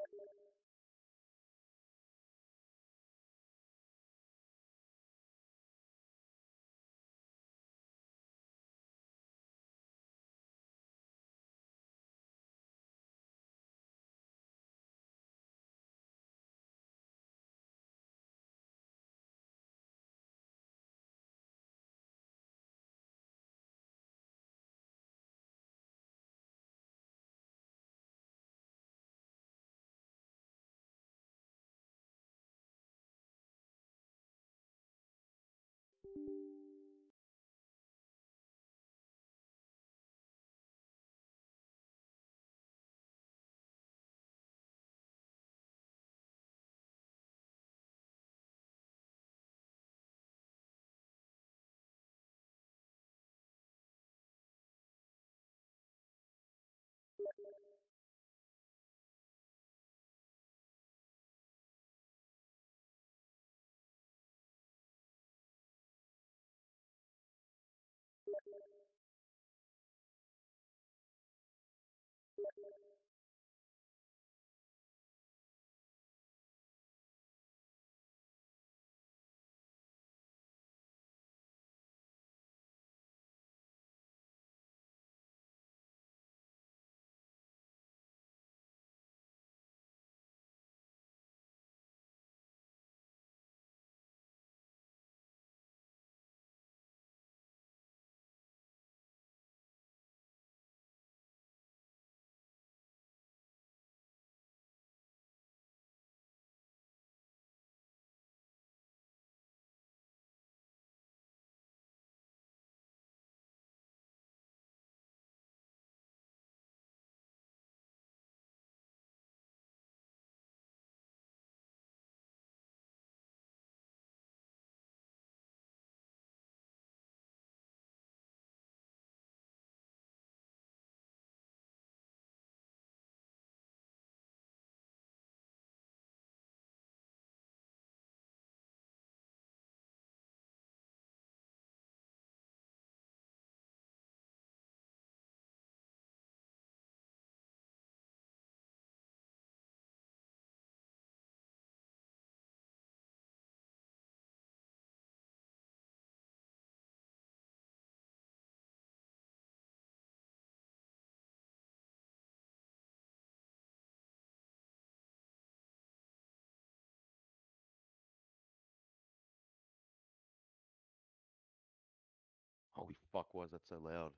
Holy fuck, why is that so loud?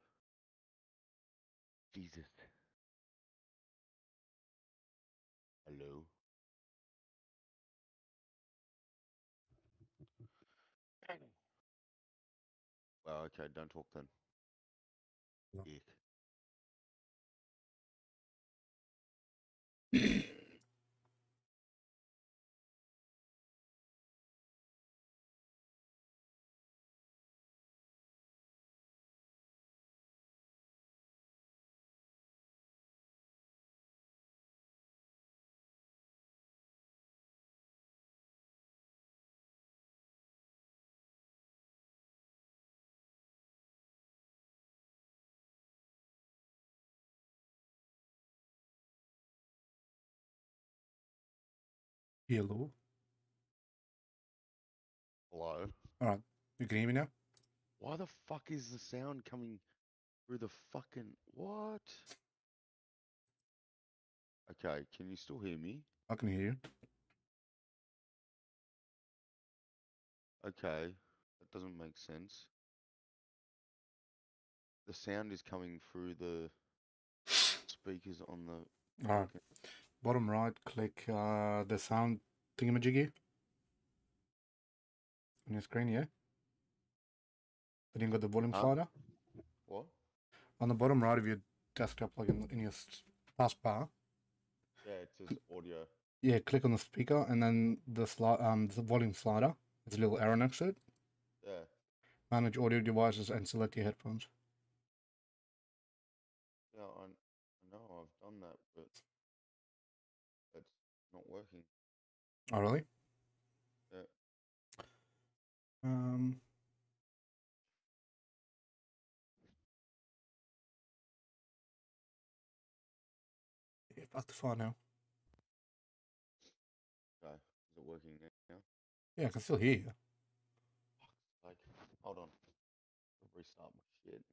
Jesus. Hello? Well, okay, don't talk then. No. Ick. Hello. Hello? Alright, you can hear me now? Why the fuck is the sound coming through the fucking... What? Okay, can you still hear me? I can hear you. Okay, that doesn't make sense. The sound is coming through the speakers on the Alright, fucking... bottom right, click the sound thingamajiggy on your screen, yeah? Then you got the volume Huh? slider. What? On the bottom right of your desktop, like in your taskbar, Yeah, it says audio. yeah, click on the speaker and then the volume slider. There's a little arrow next to it. Yeah. Manage audio devices and select your headphones. Yeah, I know I've done that, but it's not working. Oh, really? Yeah. Um, yeah, back to far now. not working now. Yeah, I can still hear you. Like, hold on. I'll restart my shit.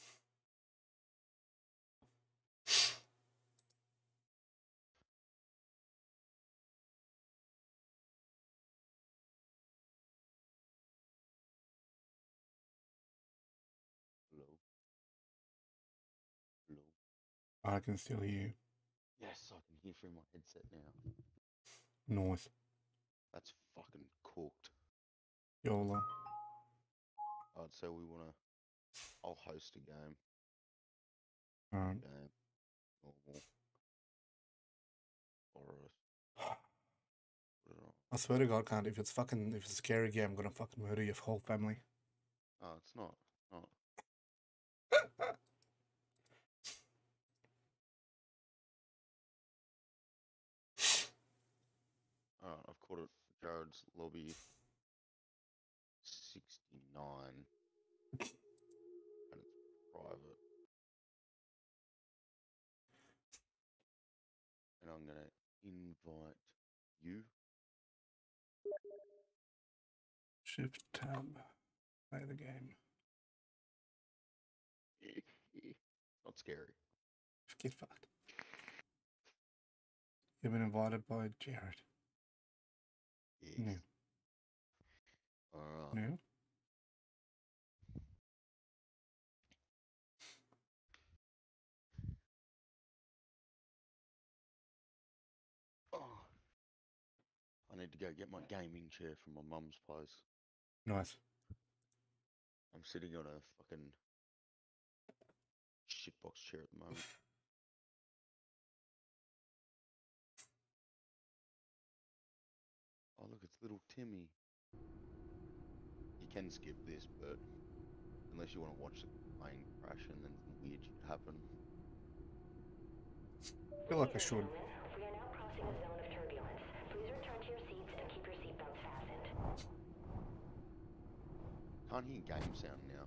Hello. Hello. I can still hear you. Yes, I can hear through my headset now. Nice. That's fucking cooked. YOLO. Alright, so we wanna. I'll host a game. Alright. Game. Normal. Forest. Put it on. I swear to God, can't. If it's a scary game, I'm gonna fucking murder your whole family. Oh, it's not. Not. I've called it Jared's Lobby 69. And it's private. And I'm gonna invite you. Shift tab. Play the game. Not scary. Get fucked. You've been invited by Jared. Yes. No. Alright. No. Oh, I need to go get my gaming chair from my mum's place. Nice. I'm sitting on a fucking shitbox chair at the moment. Oh look, it's little Timmy. You can skip this, but unless you want to watch the plane crash and then some weird shit happen. I feel like I should. We are now crossing a zone of turbulence. Please return to your seats and keep your seatbelts fastened. Can't hear game sound now.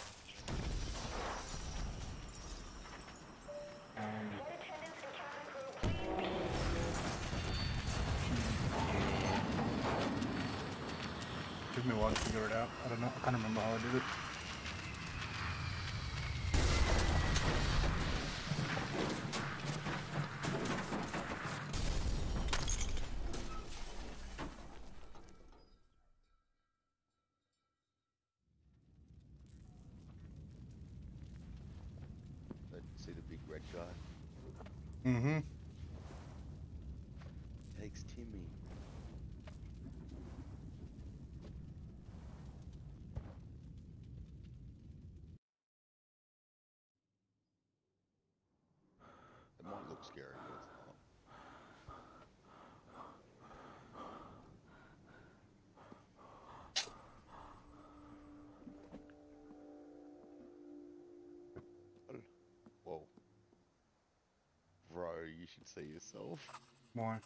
Flight attendants and cabin crew, please. Took me a while to figure it out. I don't know. I can't remember how I did it. But see the big red guy? Mm-hmm. Takes Timmy. It might look scary, but it's not. Whoa. Bro, you should see yourself. Why?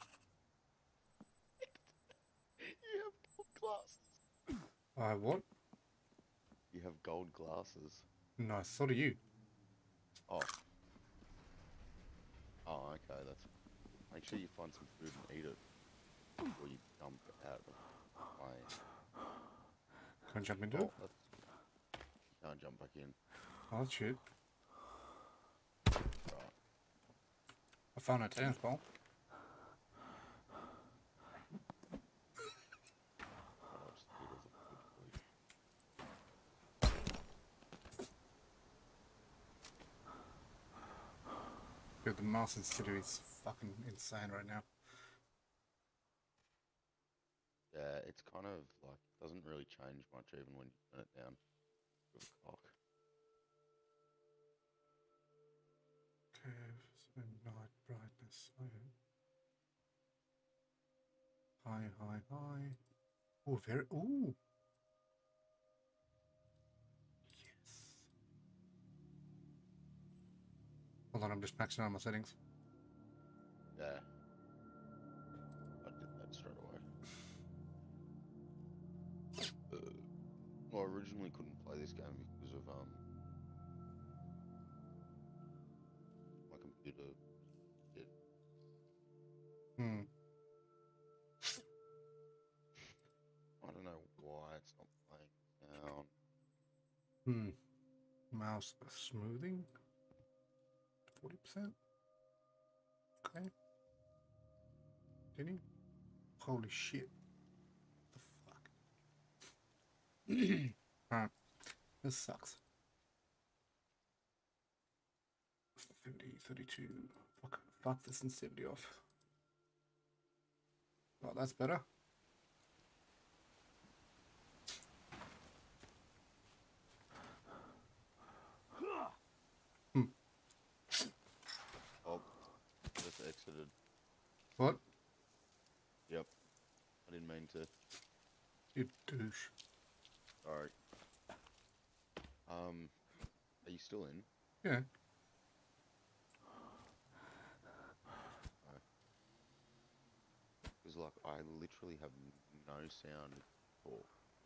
You have gold glasses. What? You have gold glasses. Nice. So do you. Oh. Oh, okay, that's... Make sure you find some food and eat it before you jump out of the plane. Can I jump into Oh, it? that's... You can't jump back in. Oh, that's shit. Right. I found a tennis ball. I'll just eat as a food for you. Dude, the mouse sensitivity is fucking insane right now. Yeah, it's kind of like, doesn't really change much even when you turn it down to a cock. Curve, so night brightness. High, high, high. Oh, very. Ooh. Yes. Hold on, I'm just maxing out my settings. Yeah. I did that straight away. Well, I originally couldn't play this game because of my computer shit. Hmm. it's not playing sound. Mouse smoothing. 40%. Okay. Continue. Holy shit. The fuck? Alright. This sucks. 50, 32. Fuck this sensitivity off. Oh, that's better. Oh, just exited. What? Yep. I didn't mean to. You douche. Sorry. Are you still in? Yeah. Because, like, I literally have no sound at all.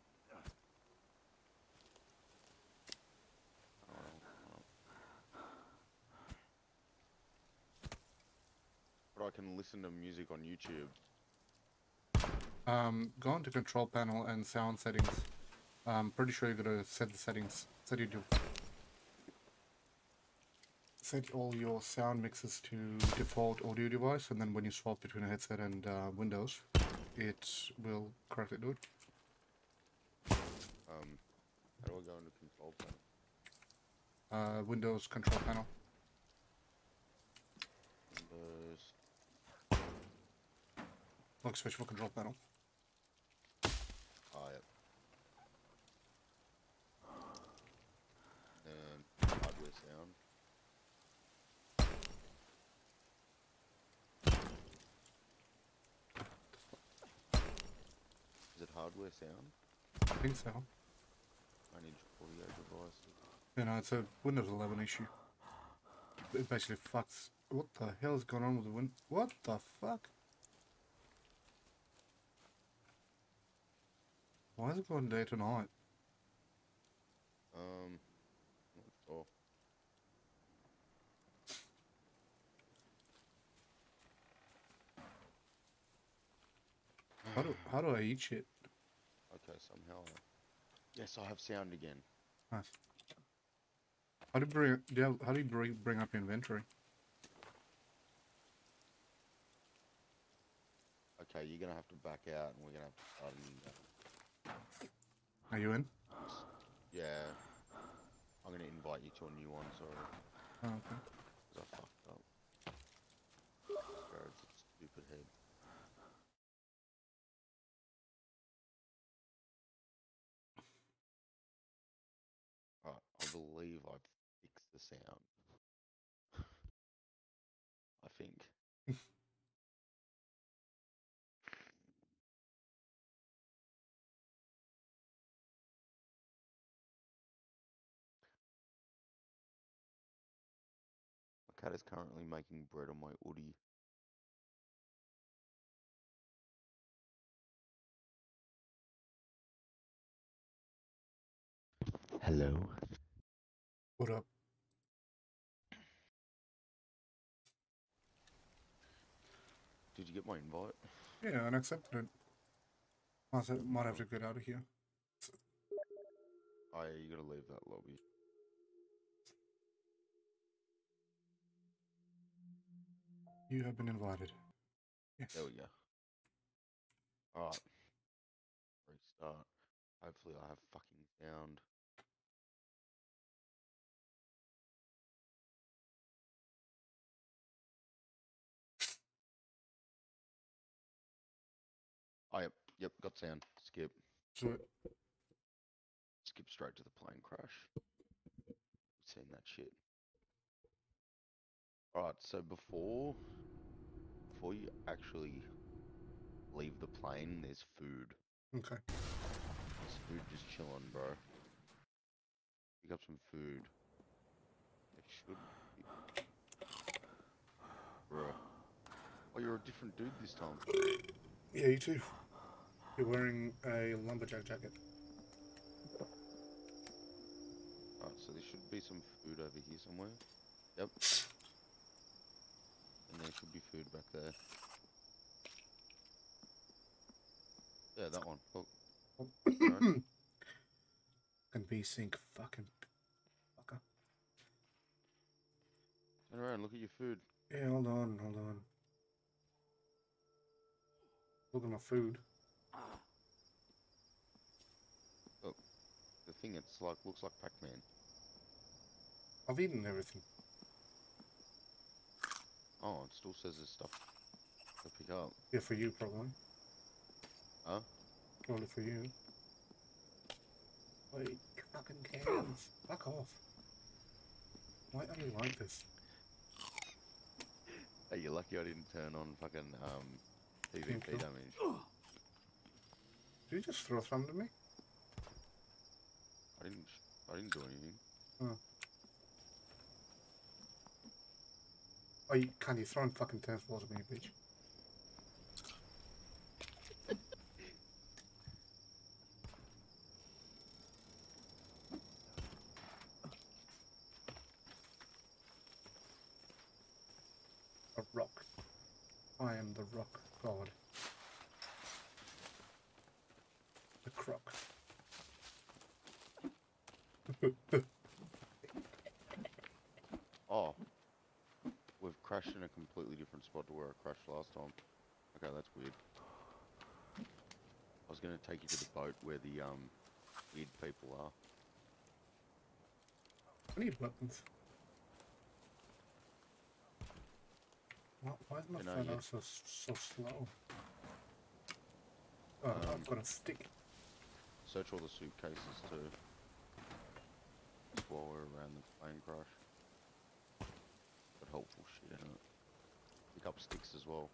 But I can listen to music on YouTube. Go into control panel and sound settings. I'm pretty sure you're gonna set the settings. Set all your sound mixes to default audio device, and then when you swap between a headset and Windows, it will correctly do it. How do I go into control panel? Windows control panel. Windows. Look, switch for control panel. Ah, yep. And hardware sound. Is it hardware sound? I think so. Manage audio devices. You know, it's a Windows 11 issue. It basically fucks. What the hell is going on with the Win? What the fuck? Why is it going day to night? Not sure. How do I eat shit? Okay, somehow. Yes, I have sound again. Nice. How do you bring up your inventory? Okay, you're gonna have to back out, and we're gonna have to start a new game. Are you in? Yeah, I'm gonna invite you to a new one. Sorry, Oh, okay. 'cause I fucked up. Jared's a stupid head. Alright, I believe I've fixed the sound. I think. My cat is currently making bread on my woody. Hello. What up? Did you get my invite? Yeah, and accepted it. Might have to get out of here. Oh, yeah, you gotta leave that lobby. You have been invited. Yes. There we go. Alright. Restart. Hopefully I have fucking sound. Oh, yep, got sound. Skip. So, Skip straight to the plane crash. We've seen that shit. Alright, so before you actually leave the plane, there's food. okay. There's food just chilling, bro. Pick up some food. It should be... Bro. Oh, you're a different dude this time. Yeah, you too. You're wearing a lumberjack jacket. Alright, so there should be some food over here somewhere. Yep. And there should be food back there. Yeah, that one. Look. No. VSync, fucking fucker. Turn around, look at your food. Yeah, hold on, hold on. Look at my food. Look, the thing it's like looks like Pac-Man. I've eaten everything. Oh, it still says there's stuff to pick up. Yeah, for you probably. Huh? Probably for you. Wait, fucking cans. Fuck off. Why are you like this? Hey, you're lucky I didn't turn on fucking Thank PvP you. damage. Did you just throw something at me? I didn't do anything. Oh. Oh, you can't you throw fucking tennis balls at me, you bitch? A rock. I am the rock god. The croc. Oh, we've crashed in a completely different spot to where I crashed last time. Okay, that's weird. I was gonna take you to the boat where the weird people are. I need buttons. Why is my You know, photo yeah. so slow? Oh, Um, I've got a stick. Search all the suitcases too. Just while we're around the plane crash. Got helpful shit in it. Pick up sticks as well.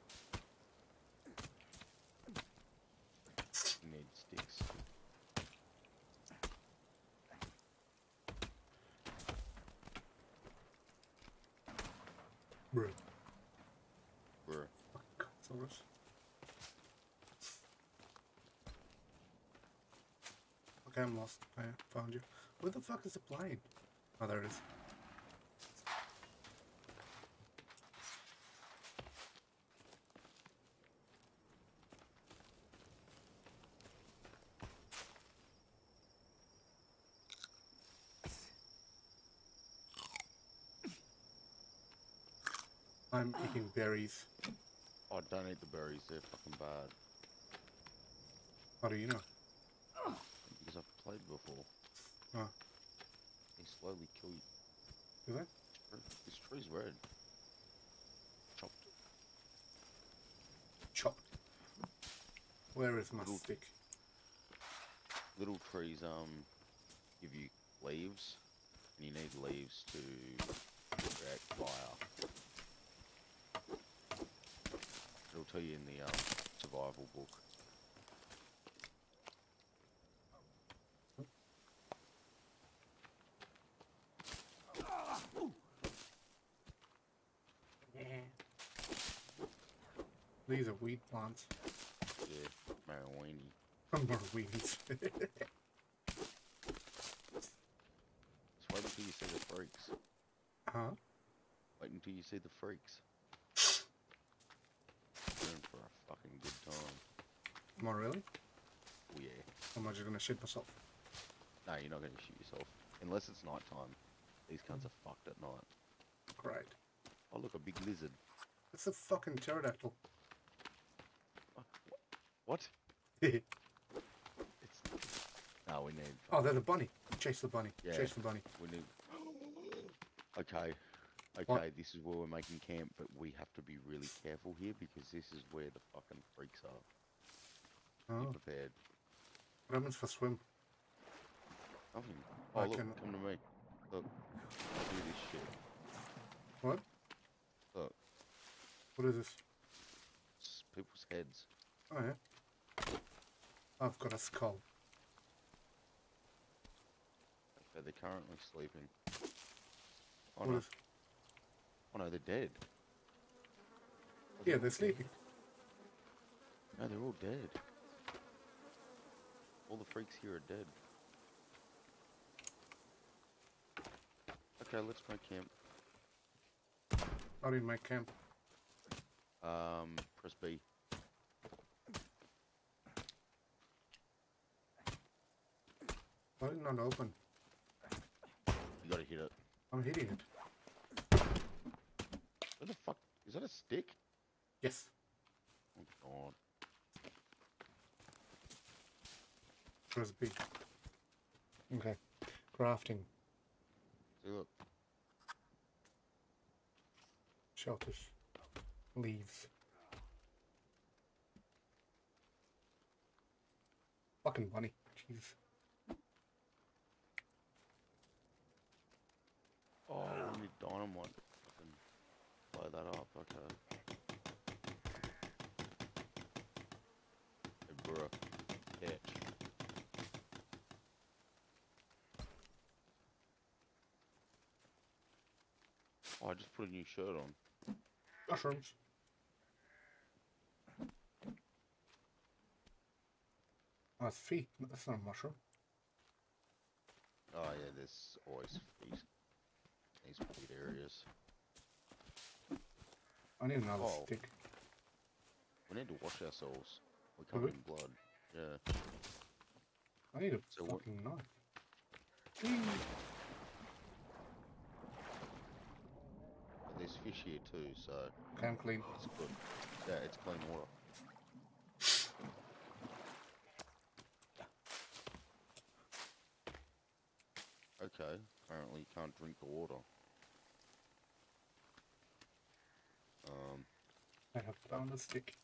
You need sticks. Bro. Bruh. Consoles. Okay, I'm lost. I found you. Where the fuck is the plane? Oh, there it is. I'm eating berries. Oh, don't eat the berries, they're fucking bad. How do you know? Because I've played before. Oh, They slowly kill you. do they? This tree's red. Chopped. Chopped. Where is my Little- stick? Little trees give you leaves, and you need leaves to create fire. It'll tell you in the survival book. These are weed plants. Yeah, marijuana. More weeds. Just wait until you see the freaks. Huh? Wait until you see the freaks. You're in for a fucking good time. Am I really? Oh yeah. Am I just gonna shit myself? No, you're not going to shoot yourself. Unless it's night time. These cunts are fucked at night. Great. Oh look, a big lizard. It's a fucking pterodactyl. Oh, what? Oh, It's... No, we need... they're the bunny. Chase the bunny. Yeah. Chase the bunny. We need... Okay. Okay, What? this is where we're making camp, but we have to be really careful here because this is where the fucking freaks are. Be Oh, prepared. what happens for swim? Nothing. I Oh, look, can- come to me. Look. I do this shit. What? Look. What is this? It's people's heads. Oh yeah. I've got a skull. Okay, they're currently sleeping. Oh What no. is? Oh no, they're dead. Oh, Yeah, all they're dead. sleeping. No, they're all dead. All the freaks here are dead. Okay, let's make camp. How do you make camp? Press B. Why did it not open? You gotta hit it. I'm hitting it. What the fuck? Is that a stick? Yes. Oh god. There's a big. Okay. Crafting. See, look. Shelters. Leaves. Fucking bunny. Jeez. Oh, we need dynamite to fucking blow that up. Okay. Hey, bro. Catch. Oh, I just put a new shirt on. Mushrooms. Oh, it's feet. That's not a mushroom. Oh yeah, there's always these weird areas. I need another Oh. stick. We need to wash ourselves. We're Do we? covered in blood. Yeah. I need a So what- fucking knife. But there's fish here too, so Okay, I'm clean. it's good. Yeah, it's clean water. Okay, apparently you can't drink the water. I have found a stick.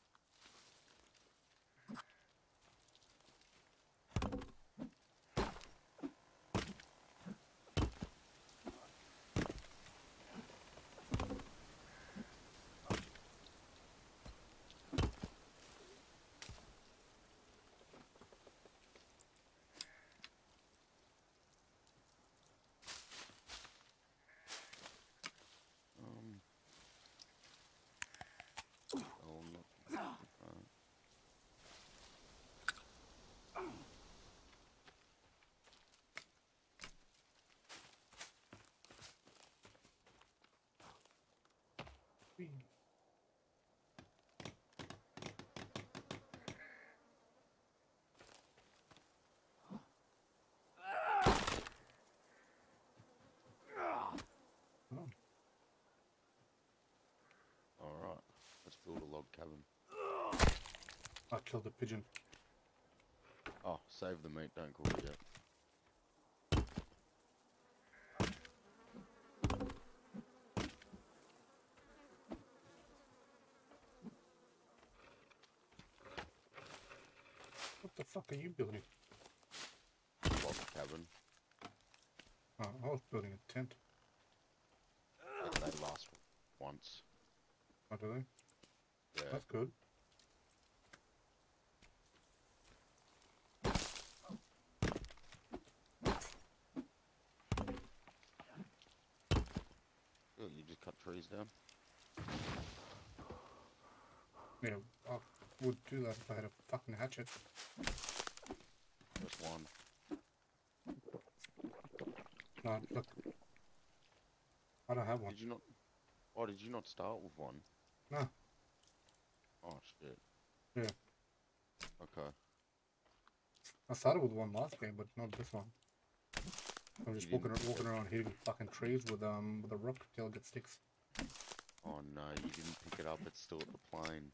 Oh, not, Oh, alright, let's build a log cabin. I killed a pigeon. Oh, save the meat, don't cook it yet. What the fuck are you building? Log cabin. Oh, I was building a tent. They last once. Oh, do they? Yeah. That's good. Oh, you just cut trees down? Yeah, I would do that if I had a fucking hatchet. Just one. No, look. I don't have one. Did you not? Oh, did you not start with one? No. Oh shit. Yeah. Okay. I started with one last game, but not this one. I'm just You walking didn't- around hitting fucking trees with a rock till I get sticks. Oh no, you didn't pick it up. It's still at the plane.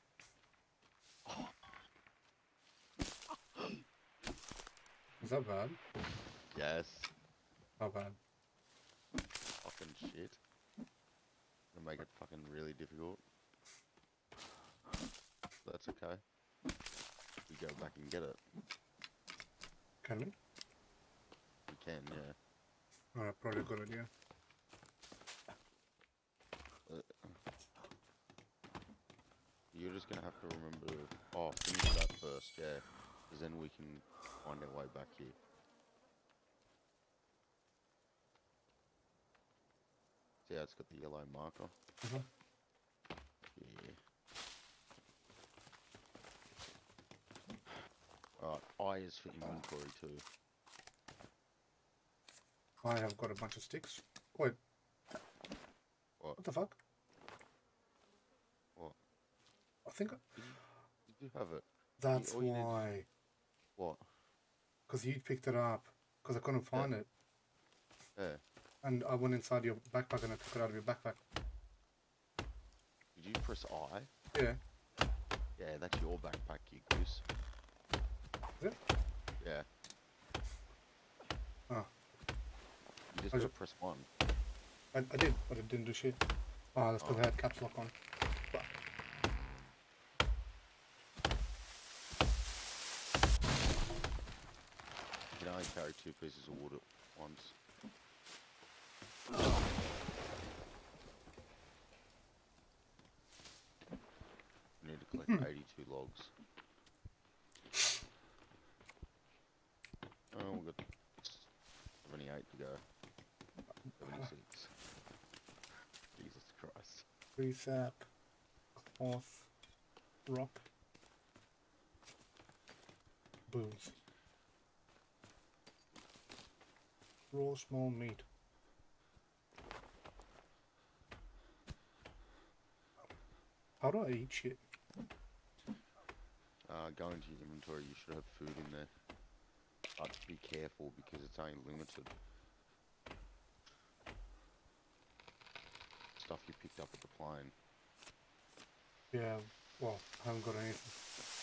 Is that bad? Yes. How bad? Fucking shit. Gonna make it fucking really difficult. That's okay. We go back and get it. Can we? We can, yeah. Alright, probably a good idea. You're just gonna have to remember to, finish that first, yeah. Because then we can find our way back here. See how it's got the yellow marker? Uh-huh. Yeah. Alright, I is for inventory too. I have got a bunch of sticks. Wait. What? The fuck? What? I think Did you have it? that's all you need- why. What? Because you picked it up. Because I couldn't find it. Yeah. And I went inside your backpack and I took it out of your backpack. Did you press I? Yeah. Yeah, that's your backpack, you goose. Is it? Yeah. Oh. You just I gotta ju- press 1. I did, but it didn't do shit. Oh, that's because I had caps lock on. Fuck. You can only carry 2 pieces of wood at once. You need to collect 82 logs. Oh, we've got 78 to go. 76. Jesus Christ. Free sap. Cloth. Rock. Booze. Raw small meat. How do I eat shit? Go into your inventory, you should have food in there. But be careful because it's only limited. Stuff you picked up at the plane. Yeah, well, I haven't got anything.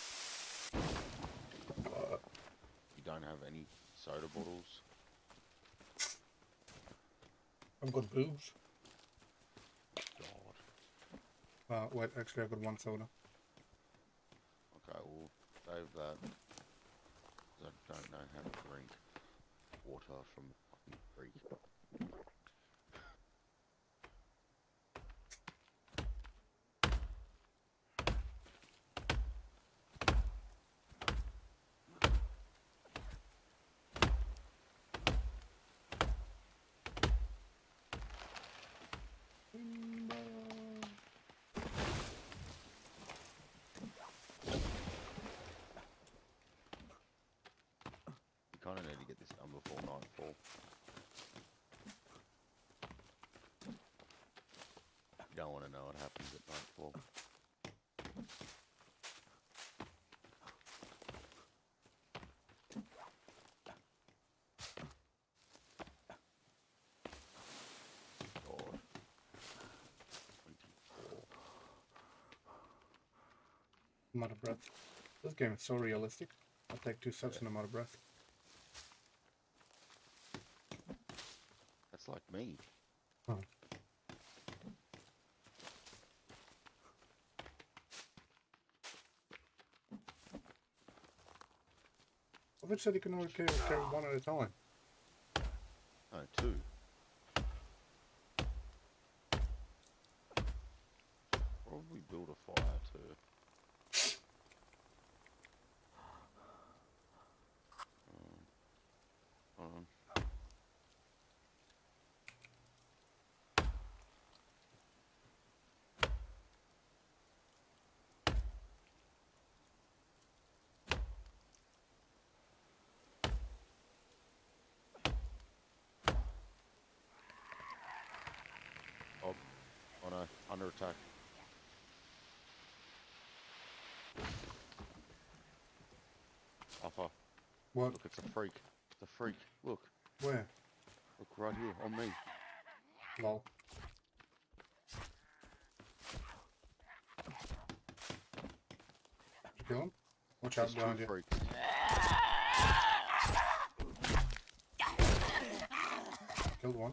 You don't have any soda bottles. I've got booze. God. Wait, actually I've got 1 soda. Okay, we'll save that. 'Cause I don't know how to drink water from the fucking creek. You kind of need to get this done before nightfall. You don't want to know what happens at nightfall. God. 24. I'm out of breath. This game is so realistic. I take 2 steps and I'm out of breath. That's like me. Huh. I said you can only carry 1 at a time. No, 2. Probably build a fire too. Hold on. Oh, oh no, under attack. Alpha, What? look, it's a freak. It's a freak. Look, Where? look right here, on me. Lol. Did you kill him? Watch out There's 2 behind you. freaks. Killed 1.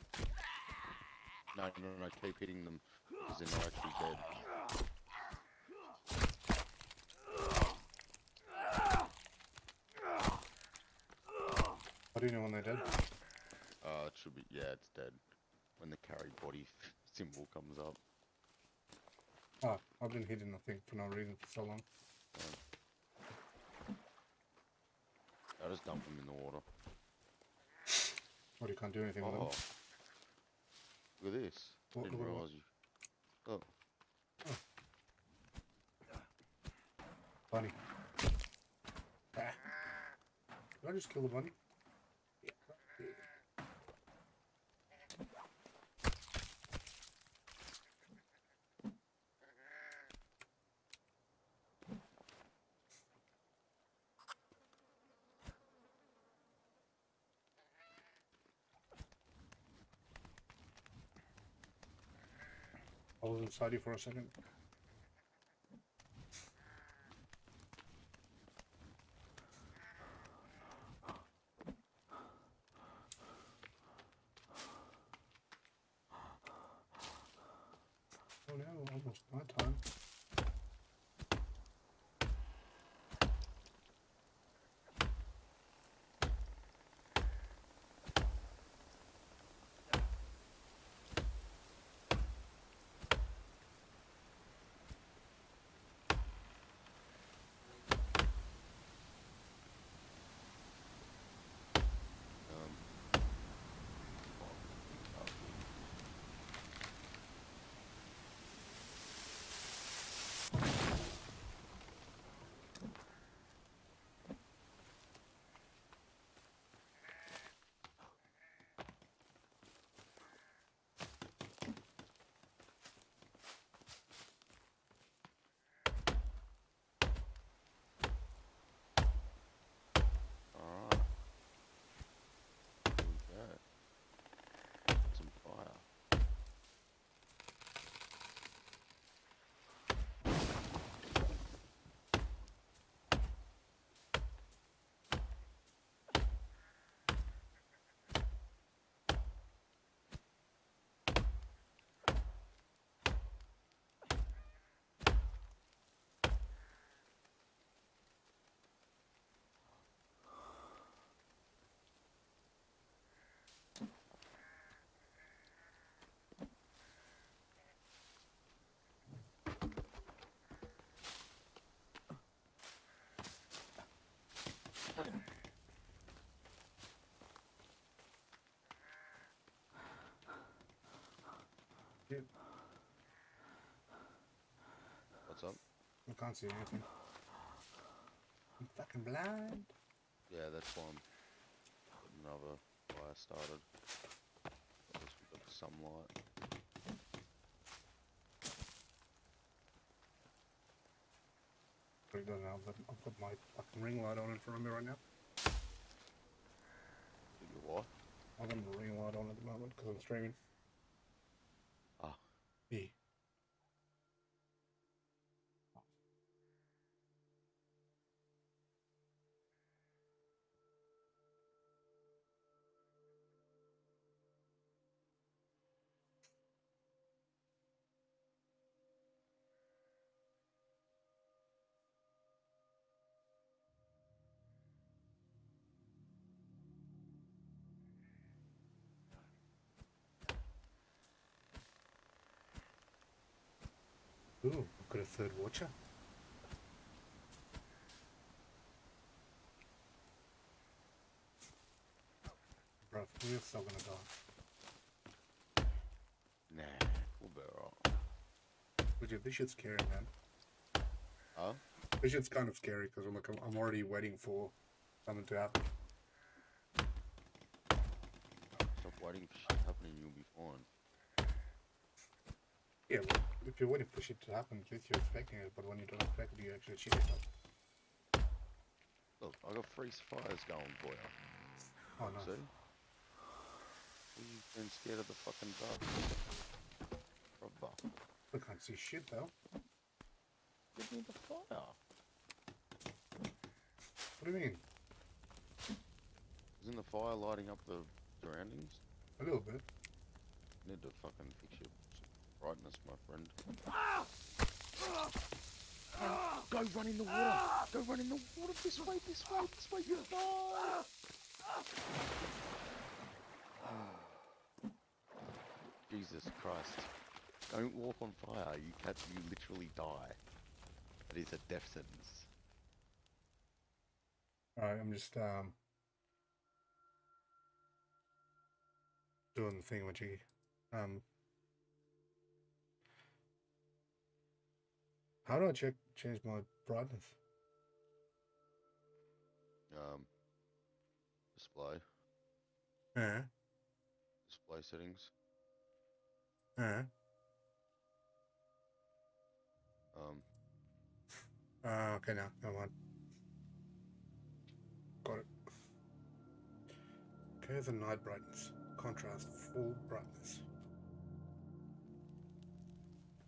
No, keep hitting them, because they're not actually dead. How do you know when they're dead? It should be, yeah, it's dead. When the carry body symbol comes up. Ah, I've been hitting nothing for no reason for so long. I just dump them in the water. Or you can't do anything with them. Oh, look at this. What- Didn't what- realise you. Look, Bunny. Ah. Did I just kill the bunny? Yeah. I was inside you for a second. Oh no, almost my time. Um, alright. Okay. Some fire. Yep, What's up? I can't see anything. I'm fucking blind. Yeah, that's why I'm getting another fire started. At least we've got some light. But it doesn't help that I'll put my fucking ring light on in front of me right now. Do you what? I've got my ring light on at the moment because I'm streaming. Ah, Yeah. Ooh, I've got a third watcher. Bruv, we're still gonna die. nah, we'll be alright. Which this shit's scary, man. Huh? This shit's kind of scary because I'm already waiting for something to happen. Stop waiting for shit happening, you'll be fine. Yeah, well, if you're waiting for shit to happen, at least you're expecting it, but when you don't expect it, you actually shit yourself. Look, I got 3 fires going for you. Oh Look, no. see? You've been scared of the fucking dark. Brother. I can't see shit though. Give me the fire. What do you mean? Isn't the fire lighting up the surroundings? A little bit. You need to fucking fix your brightness, my friend. Go run in the water! Go run in the water! This way, this way, this way, you'll die! Jesus Christ. Don't walk on fire, you literally die. That is a death sentence. Alright, I'm just doing the thing with you. How do I change my brightness? Display. Yeah. Display settings. Yeah. Okay, now, never mind. Got it. Okay, the night brightness. Contrast, full brightness.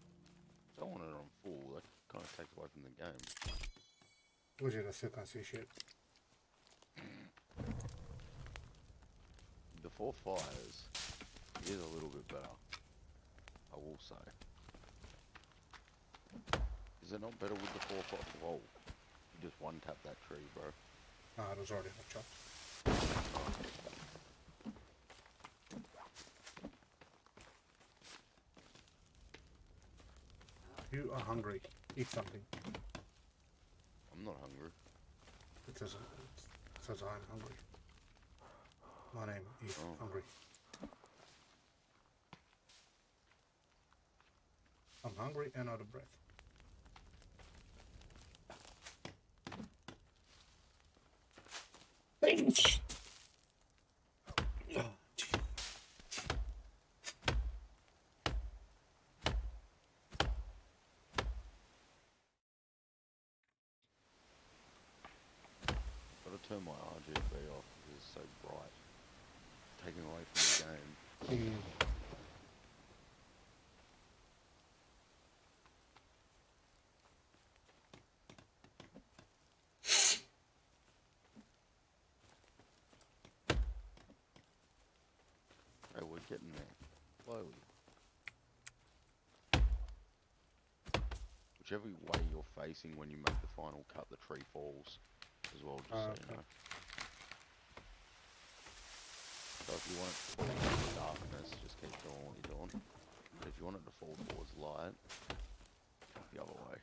takes away from the game. Legit, I still can't see shit. The Four Fires is a little bit better, I will say. Is it not better with the Four Fires? Whoa, you just one tap that tree, bro. Ah, it was already hot chopped. You are hungry. Eat something. I'm not hungry. It says I'm hungry. My name is Hungry. I'm hungry and out of breath. Gotta turn my RGB off because it's so bright. Taking away from the game. Hey, we're getting there. Slowly. Whichever way you're facing when you make the final cut, the tree falls as well, just so you know. So if you want it to fall towards darkness, just keep doing what you're doing. But if you want it to fall towards light, the other way.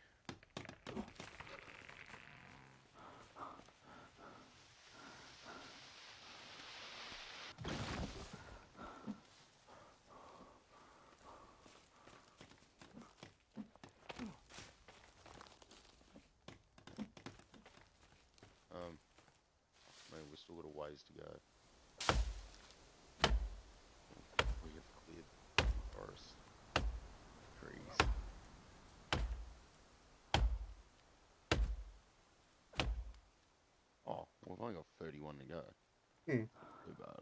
Maybe we've still got a ways to go. We have cleared the forest. Trees. Oh, we've only got 31 to go. Too bad.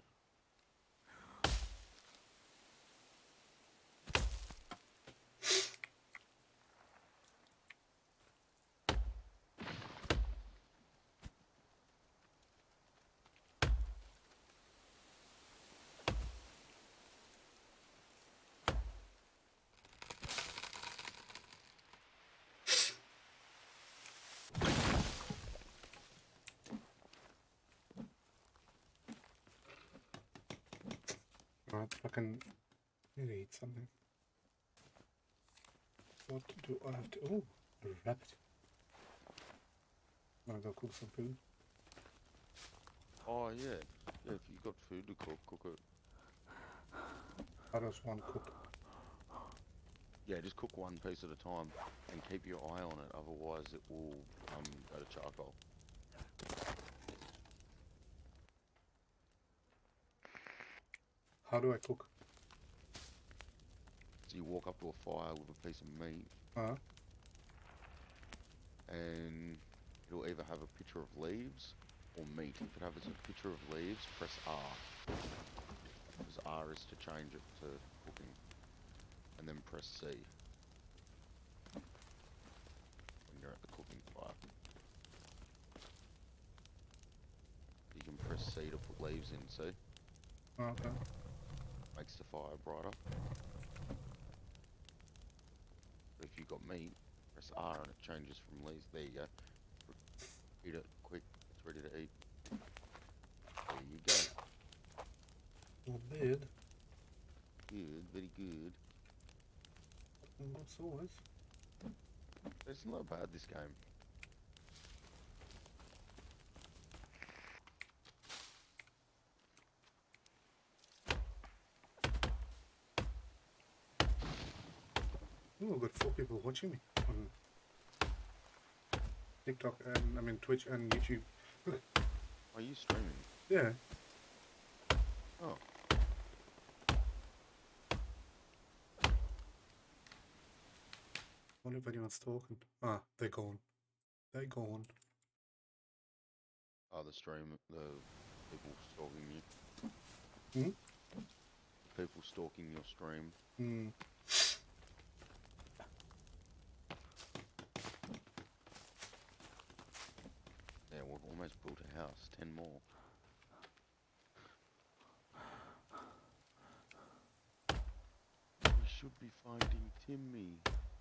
Alright, fucking need to eat something. What do I have to? Oh, a rabbit. Wanna go cook some food? Oh yeah. Yeah, if you've got food to cook, cook it. How does one cook? Yeah, just cook one piece at a time and keep your eye on it, otherwise it will go to charcoal. How do I cook? So you walk up to a fire with a piece of meat and it'll either have a picture of leaves or meat. If it has a picture of leaves, press R. Because R is to change it to cooking. And then press C when you're at the cooking fire. You can press C to put leaves in, see? Okay. Makes the fire brighter. But if you've got meat, press R and it changes from leaves. There you go. Eat it quick, it's ready to eat. There you go. Not bad. Good, very good. What's always? It's not bad, this game. Oh, I've got 4 people watching me on TikTok and I mean Twitch and YouTube. Are you streaming? Yeah. Oh. Wonder if anyone's talking. Ah, they're gone. They're gone. Oh, the people stalking you. Hmm? People stalking your stream. Hmm. almost built a house. 10 more. We should be finding Timmy.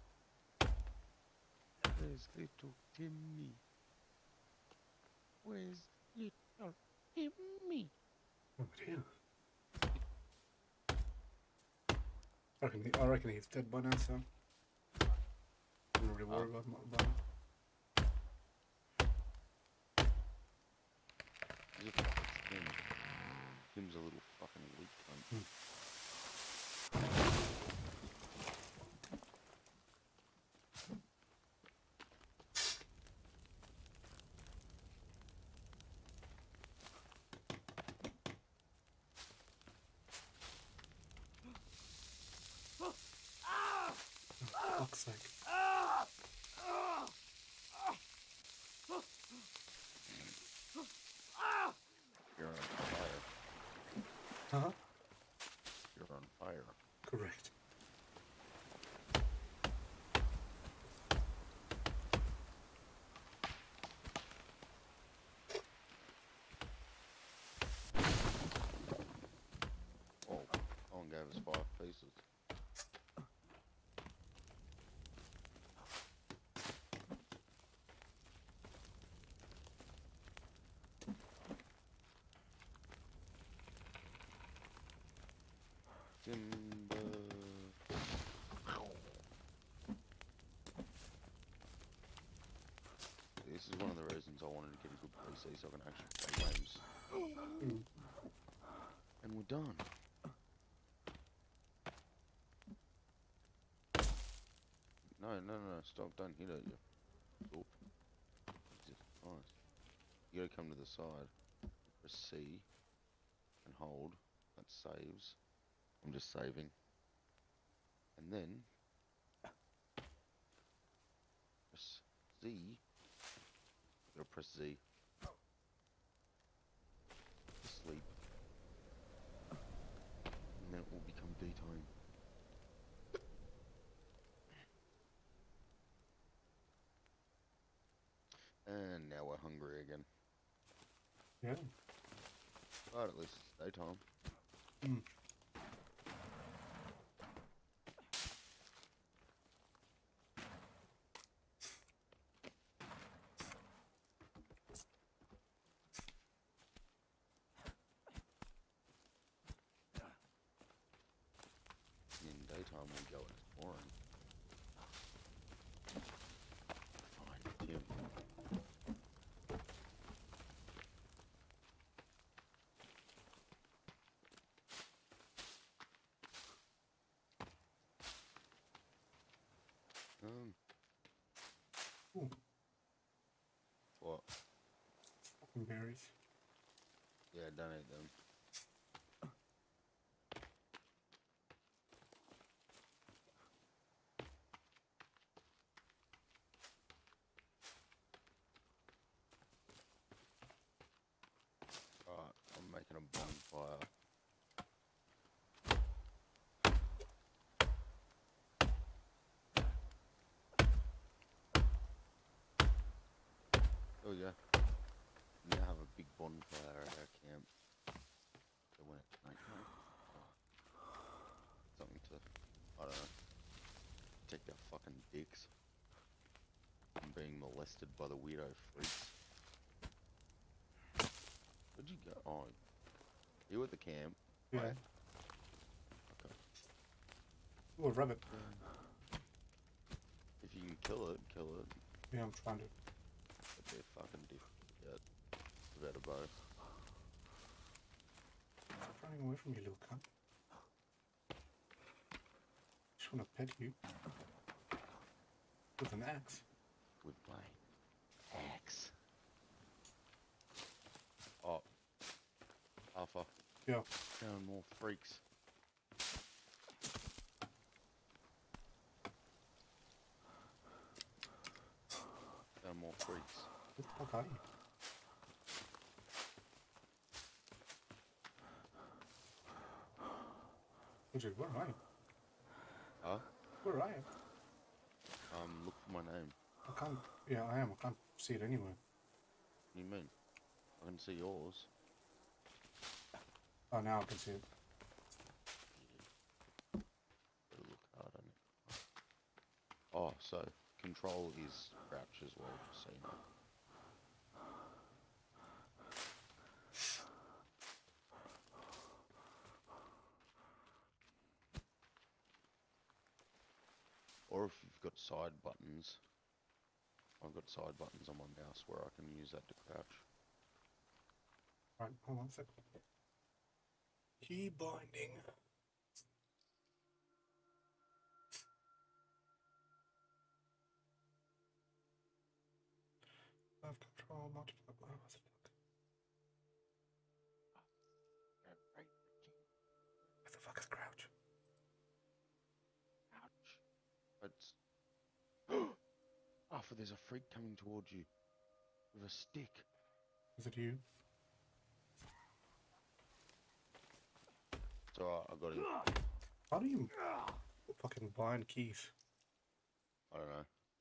Where's little Timmy? Where's little Timmy? Oh dear. I reckon he's dead by now, so I'm not really worried about him. As if it's Tim. Tim's a little fucking weak cunt. Fuck's sake. You're on fire. Huh? You're on fire. Correct. Oh, Colin gave us 5 pieces. Timber. This is one of the reasons I wanted to get a good PC so I can actually play games. And we're done. No, stop, don't hit at you. Oop. Jesus Christ. You gotta come to the side. Press C and hold. That saves. I'm just saving. And then press Z. You gotta press Z. Sleep. And then it will become daytime. And now we're hungry again. Yeah. But at least it's daytime. Mm. In daytime we go exploring. Find Tim. Ooh, What? fucking berries. Yeah, don't eat them. Alright, I'm making a bonfire. Oh yeah. We now have a big bonfire at our camp. So when it's nighttime, something to, I don't know, take their fucking dicks from being molested by the weirdo freaks. Where'd you go? Oh, you at the camp? Yeah. Right? Okay. Oh, a rabbit. If you can kill it, kill it. Yeah, I'm trying to. But they're fucking difficult. Without a bow. Stop running away from me, little cunt. Just want to pet you. With an axe. With my axe. Oh. Alpha. Yeah. Found more freaks. Found more freaks. Where the fuck are you? Richard, where am I? Huh? Where I am? Look for my name. I can't. Yeah, I am. I can't see it anywhere. What do you mean? I can see yours. Oh, now I can see it. Better look hard on it. Oh, so control is crouch as well, just so you know. Or if you've got side buttons, I've got side buttons on my mouse where I can use that to crouch. Right, hold on a sec. Key binding. Left control, multiple. Oh, what the fuck? What the fuck is crouch? Crouch. It's... Arthur, there's a freak coming towards you with a stick. Is it you? It's alright, I got him. How do you fucking bind keys? I don't know.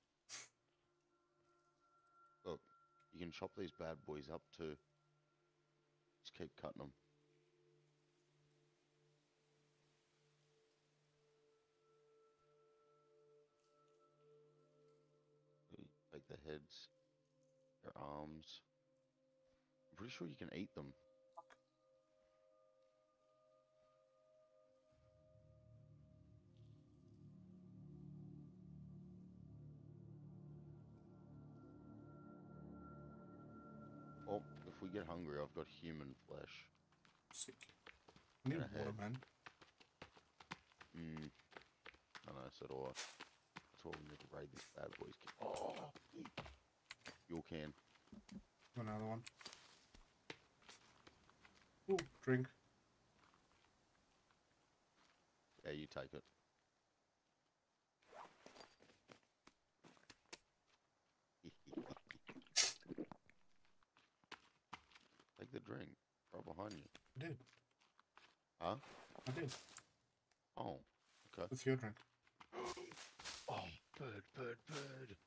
Look, you can chop these bad boys up too. Just keep cutting them. Take the heads, their arms. I'm pretty sure you can eat them. Oh, if we get hungry, I've got human flesh. Sick. I need And a water, head. man. I know, so do I. That's why we need to raid this bad boy's kit. Oh, you can. Another one. Ooh, drink. Yeah, you take it. Take the drink. Right behind you. I did. Huh? I did. Oh, okay. What's your drink? Oh, bird, bird, bird.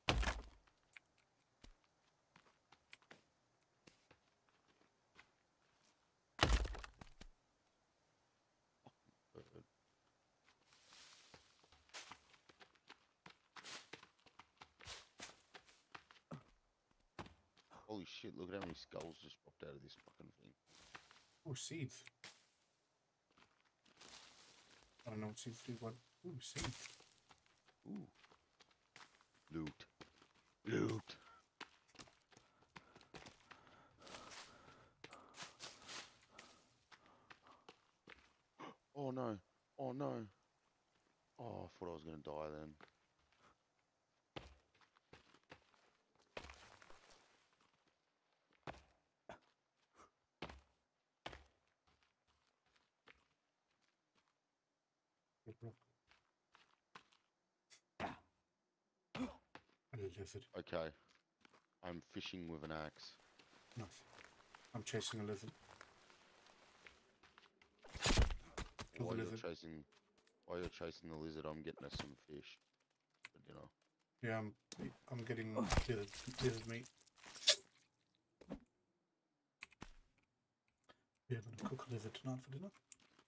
Bird. Holy shit, look at how many skulls just popped out of this fucking thing. Oh, seeds. I don't know what seeds do, but... Ooh, seeds. Ooh. Loot. Loot. Oh no. Oh no. Oh, I thought I was gonna die then. Good rock. A lizard. Okay. I'm fishing with an axe. Nice. I'm chasing a lizard. Kill While the you're lizard. chasing the lizard, I'm getting us some fish for dinner. Yeah, I'm getting lizard meat. We're gonna cook a lizard tonight for dinner.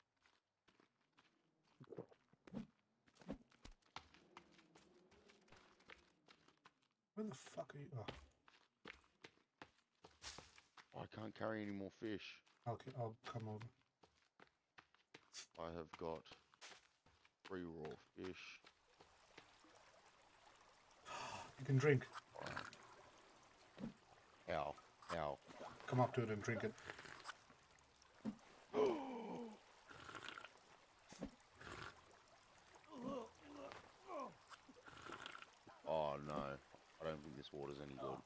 Where the fuck are you? Oh, I can't carry any more fish. okay, I'll come over. I have got 3 raw fish. You can drink. Ow. Ow. Come up to it and drink it. Oh no. I don't think this water's any good.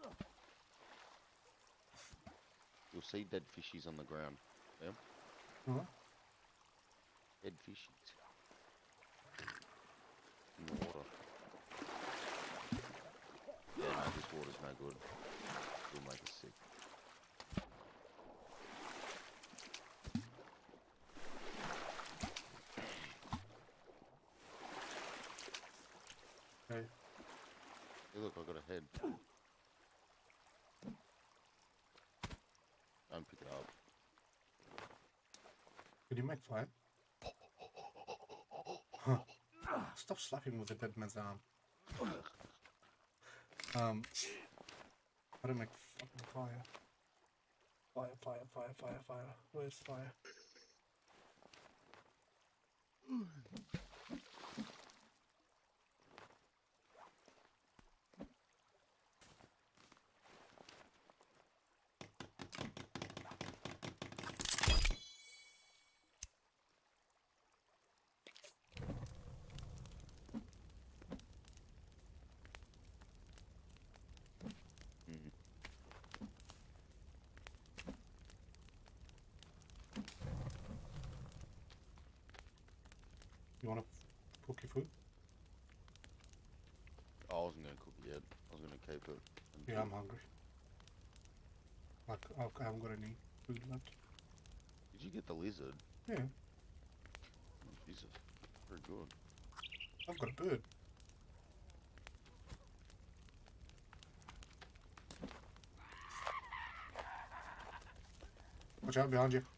You'll see dead fishies on the ground. Yeah? Huh? Dead fishies. In the water. Yeah, no, this water's no good. It'll make us sick. Okay. Hey, look, I got a head. Can you make fire? Huh. Stop slapping with the dead man's arm. How to make fucking fire? Fire, fire, fire, fire, fire. Where's fire? Mhm. You wanna cook your food? I wasn't gonna cook it yet. I was gonna keep it. Yeah, I'm hungry. Like, I haven't got any food left. Did you get the lizard? Yeah, Oh, Jesus, very good. I've got a bird. Watch out behind you.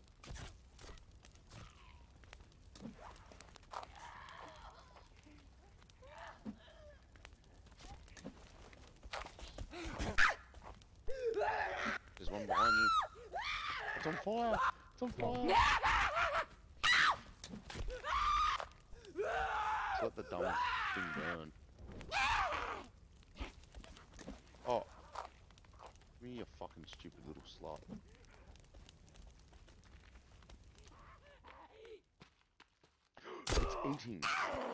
There's one behind you. It's on fire! It's on fire! Just let the dumb thing burn. Oh. Me, you fucking stupid little slut. It's eating.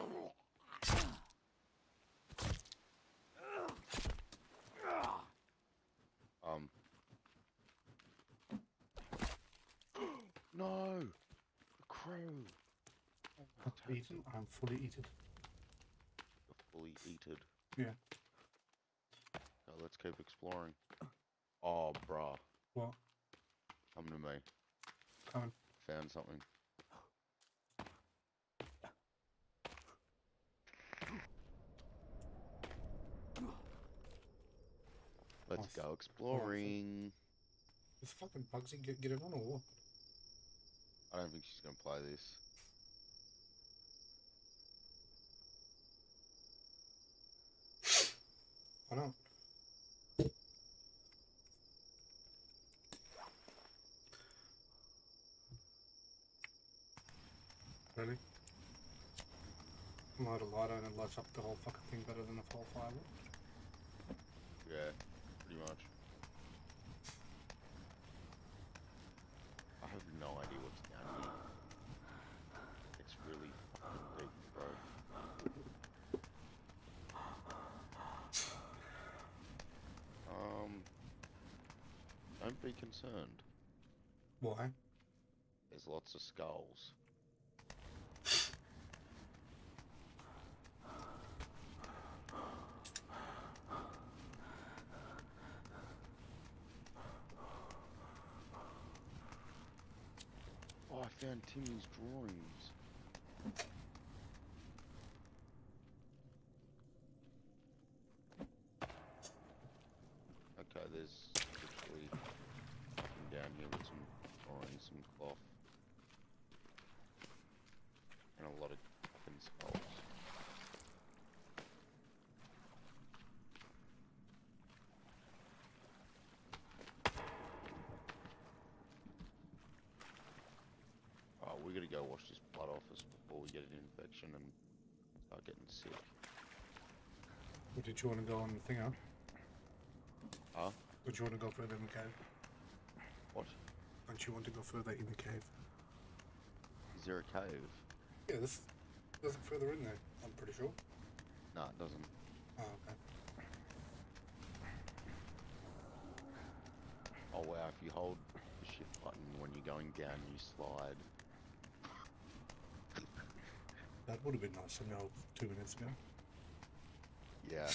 No! The crow! Oh, my Eaten? I'm fully eaten. You're fully eated. Yeah. So let's keep exploring. Oh, bruh. What? Come to me. Coming. Found something. Let's Oh, go exploring. This fucking Bugsy get it on or what? I don't think she's gonna play this. Why not? Really? Light a lighter and it lights up the whole fucking thing better than a whole fireball. Yeah, pretty much. I have no idea what's down here. It's really fucking deep, bro. Don't be concerned. Why? There's lots of skulls. Oh, I found Timmy's drawings. Okay, there's literally nothing down here with some drawings, some cloth, and a lot of fucking skulls. Oh, we gotta go wash this blood off us before we get an infection and start getting sick. Or did you want to go on the thing out? Huh? Or do you want to go further in the cave? What? Don't you want to go further in the cave? Is there a cave? Yeah, this there's further in there, I'm pretty sure. No, it doesn't. Oh, okay. Oh wow, if you hold the shift button when you're going down, you slide. That would have been nice to know 2 minutes ago. Yeah.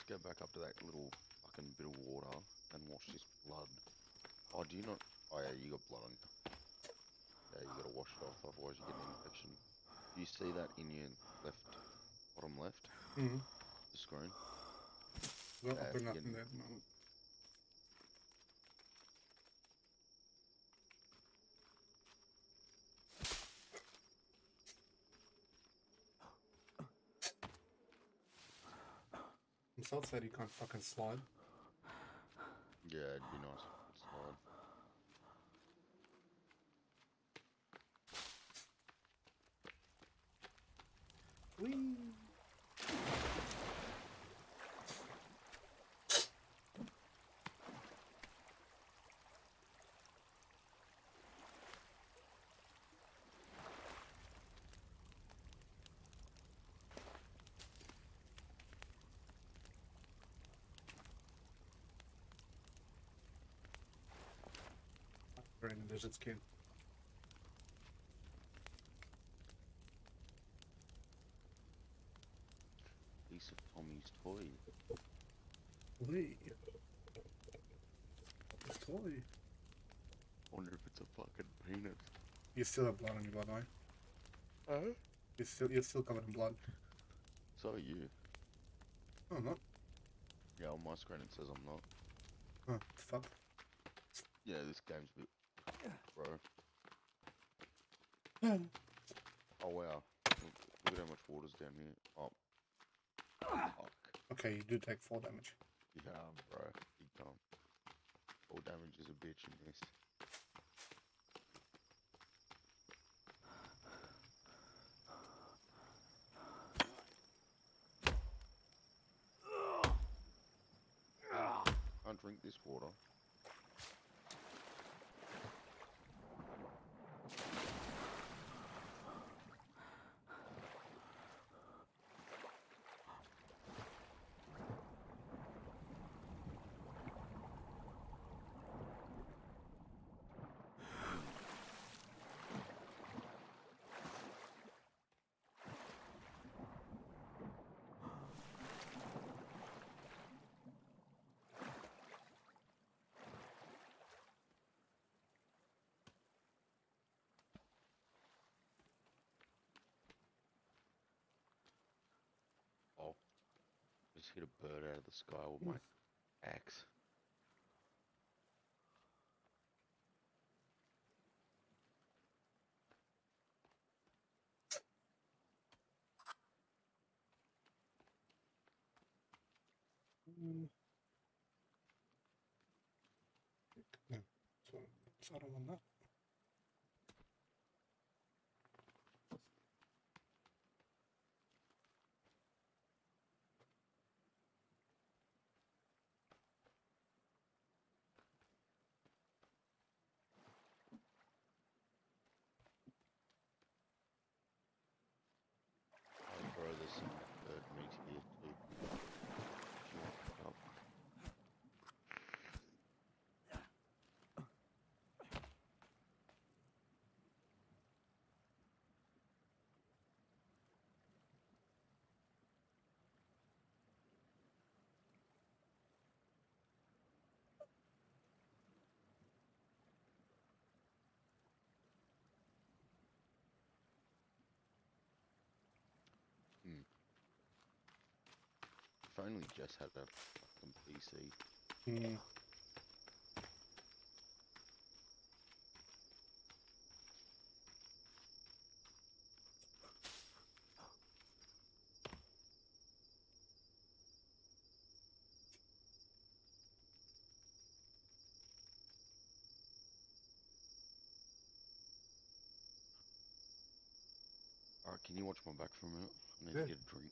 go back up to that little fucking bit of water and wash this blood. Oh, do you not? Oh yeah, you got blood on you. Yeah, you gotta wash it off, otherwise you get an infection. Do you see that in your bottom left, Mm-hmm. the screen? Well, Yeah, I've if got you get nothing there at the moment. On the south side, you can't fucking slide. Yeah, it'd be nice if you could slide. Whee! Wearing a lizard skin. Piece of Tommy's toy. Whee! It's toy. Wonder if it's a fucking penis. You still have blood on you, by the way. Oh? You're still covered in blood. So are you. Oh, I'm not. Yeah, on my screen it says I'm not. Oh, fuck. Yeah, this game's a bit... Bro. Oh wow. Look at how much water's down here. Oh. Fuck. Okay, you do take 4 damage. Yeah, bro. Big time. All damage is a bitch in this. Can't drink this water. Oh. Just hit a bird out of the sky with my axe. No. So I don't want that. Oh, bro, there's some bird meat here too. If you want to pick up. Hmm. If only Jess had a fucking PC. Hmm. Alright, can you watch my back for a minute? I need Yeah. to get a drink.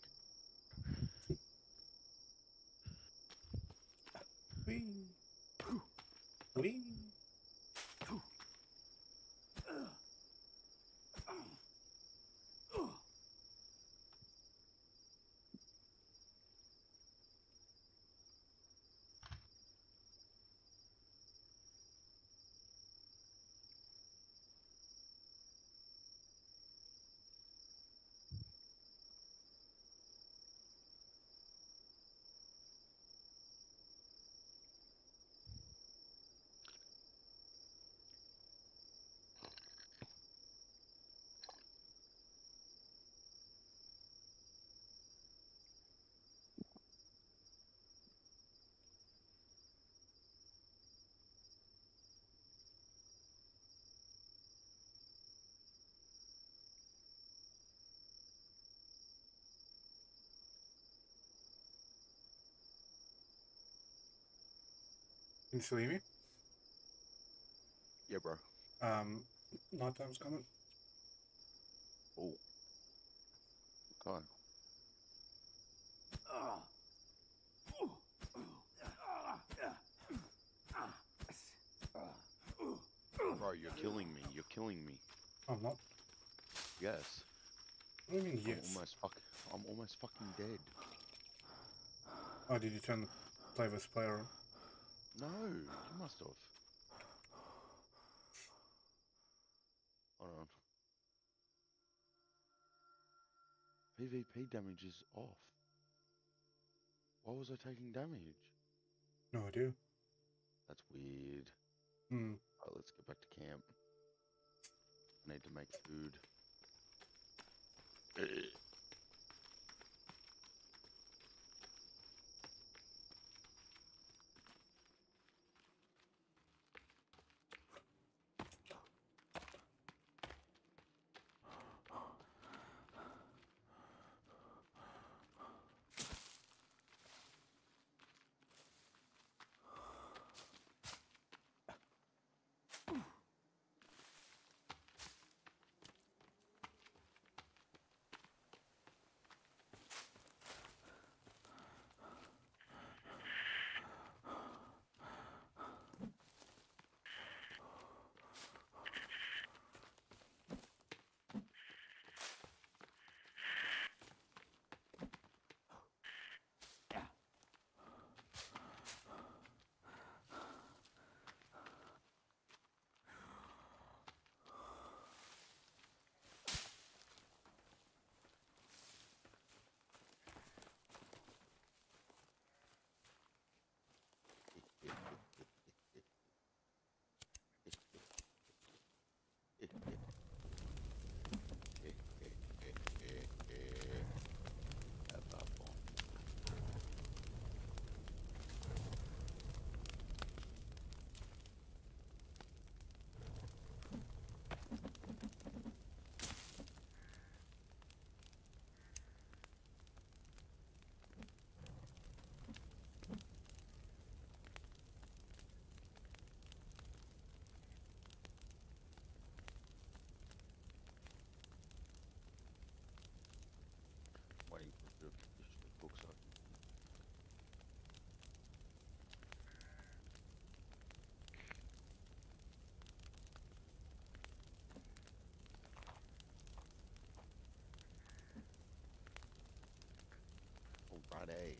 Whee! Whee! Can you still hear me? Yeah, bro. Nighttime's coming. Oh. Okay. Bro, you're killing me. You're killing me. I'm not. Yes. What do you mean, I'm yes? almost fucking dead. Oh, did you turn the play versus player on? No, you must have. Hold on. PvP damage is off. Why was I taking damage? No idea. That's weird. Hmm. Alright, let's get back to camp. I need to make food. Have fun. Waiting for the fish to cook so I can eat. Alrighty.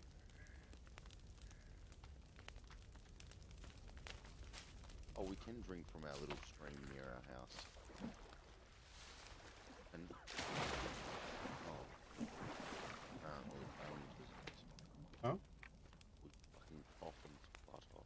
Oh, we can drink from our little stream near our house. And oh, apparently Huh? we fucking cough and splutter.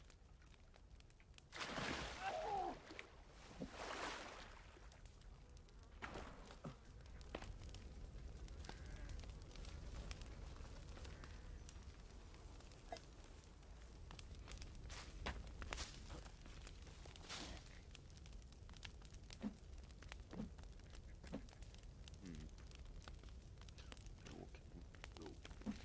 Hmm. Okay, what can we do?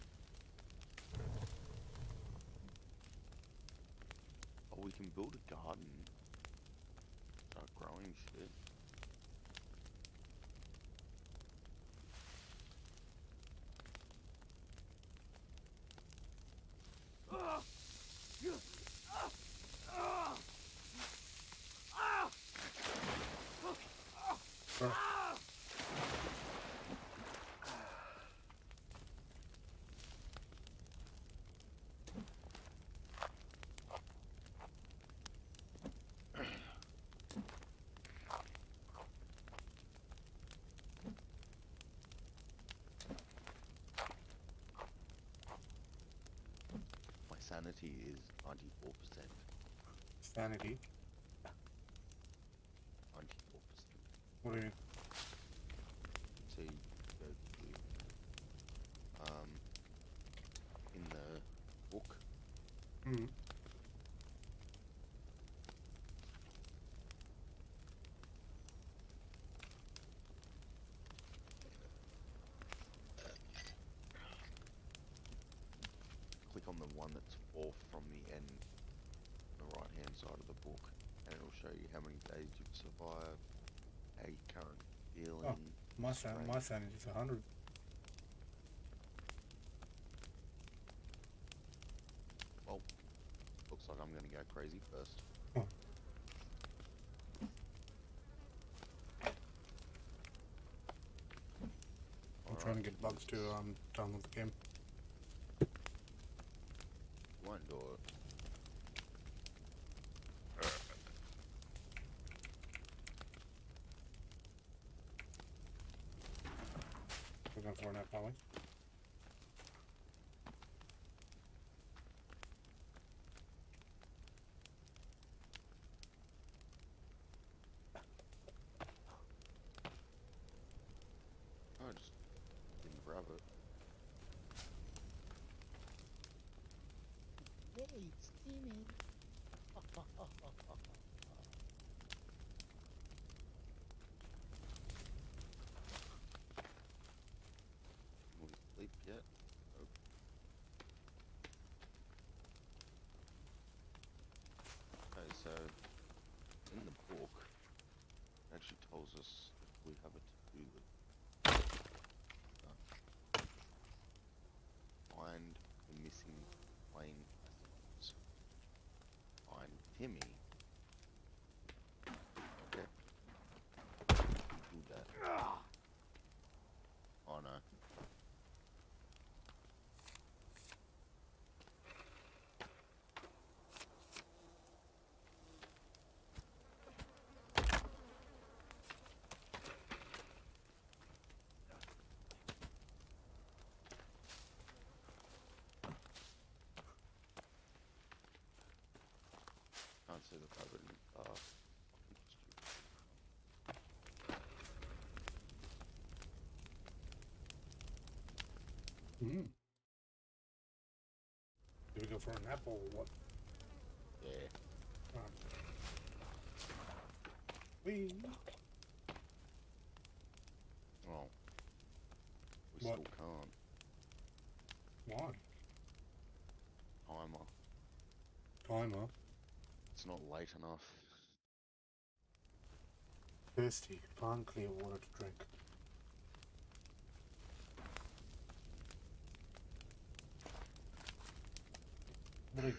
Oh, we can build a garden. Start growing shit. Bro. My sanity is 94%. Sanity. 94%. What do you mean? So you go to in the book. Hmm. Click on the one that's fourth from the end, the right hand side of the book, and it'll show you how many days you've survived, how your current feeling. My sanity is 100. Well, looks like I'm gonna go crazy first. Oh. I'm trying to get bugs to download the game. Won't do it. We're going for an app, probably. I just didn't grab it. Hey, it's Steven. Will we sleep yet? Nope. Okay, so in the book, it actually tells us if we have a to-do list. Find the missing plane passengers. Find Timmy. Okay. Do that. Oh no. Can't see the cover in the car. Mm. Do we go for a nap or what? Yeah. We. Well, we What? still can't. Why? Timer. Timer. It's not late enough. Thirsty. Find clear water to drink. Really?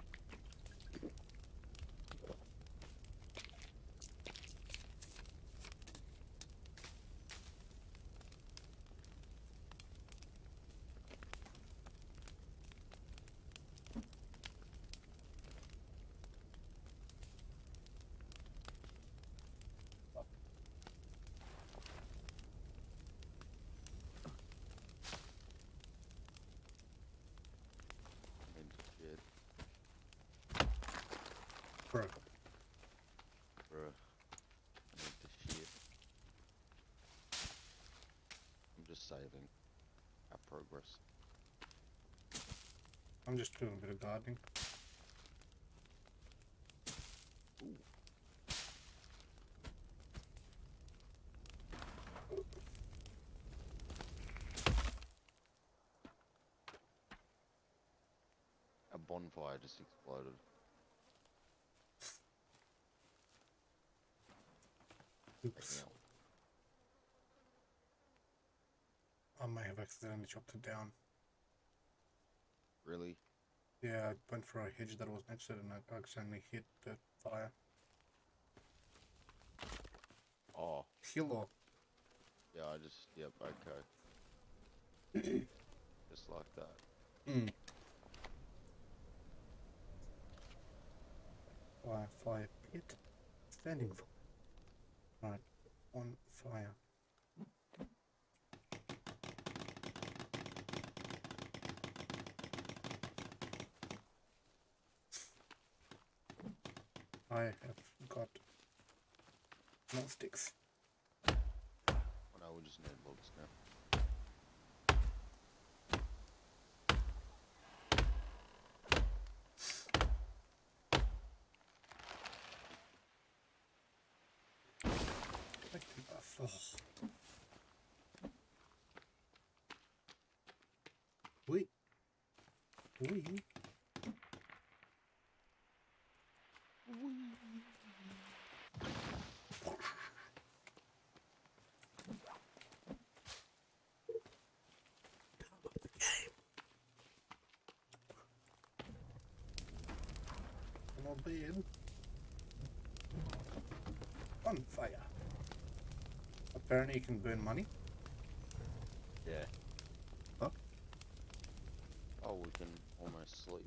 Into shit. Bro. Bruh. Into shit. I'm just saving our progress. I'm just doing a bit of gardening. Ooh. A bonfire just exploded. Oops. I may have accidentally chopped it down. Really? Yeah, I went for a hedge that was next to it and I accidentally hit the fire. Oh, Kilo. yeah, yep, okay. Just like that. Mm. Fire pit. Standing for. Right. On fire. I have got no sticks. Oh no, we just need logs now. Oh. Wait. Wait. not bad. On fire. Apparently you can burn money. Yeah. Huh? Oh, we can almost sleep.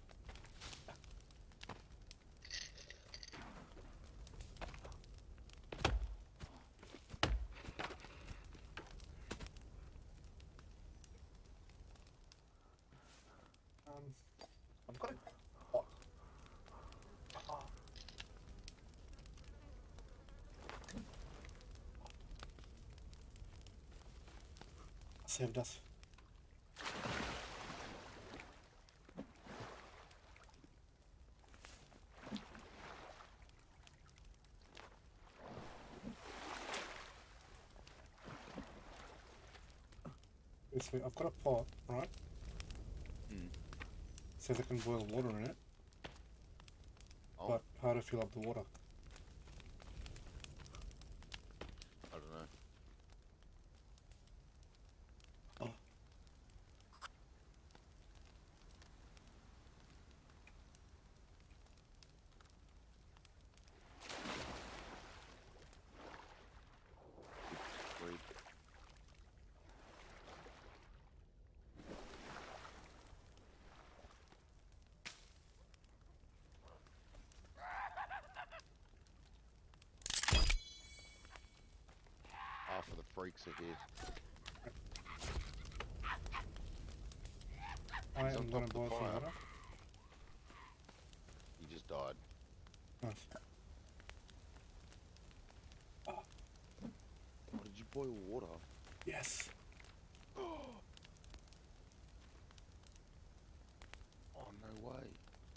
I've got it. Oh. Ah. Saved us. Basically, I've got a pot, right? Hmm. Says I can boil water in it, Oh, but how to fill up the water? I don't know. Oh. Read. Half of the freaks are here. I He's on am top gonna of the boil some fire. water. He just died. Nice. Oh, did you boil water? Yes. Oh, no way.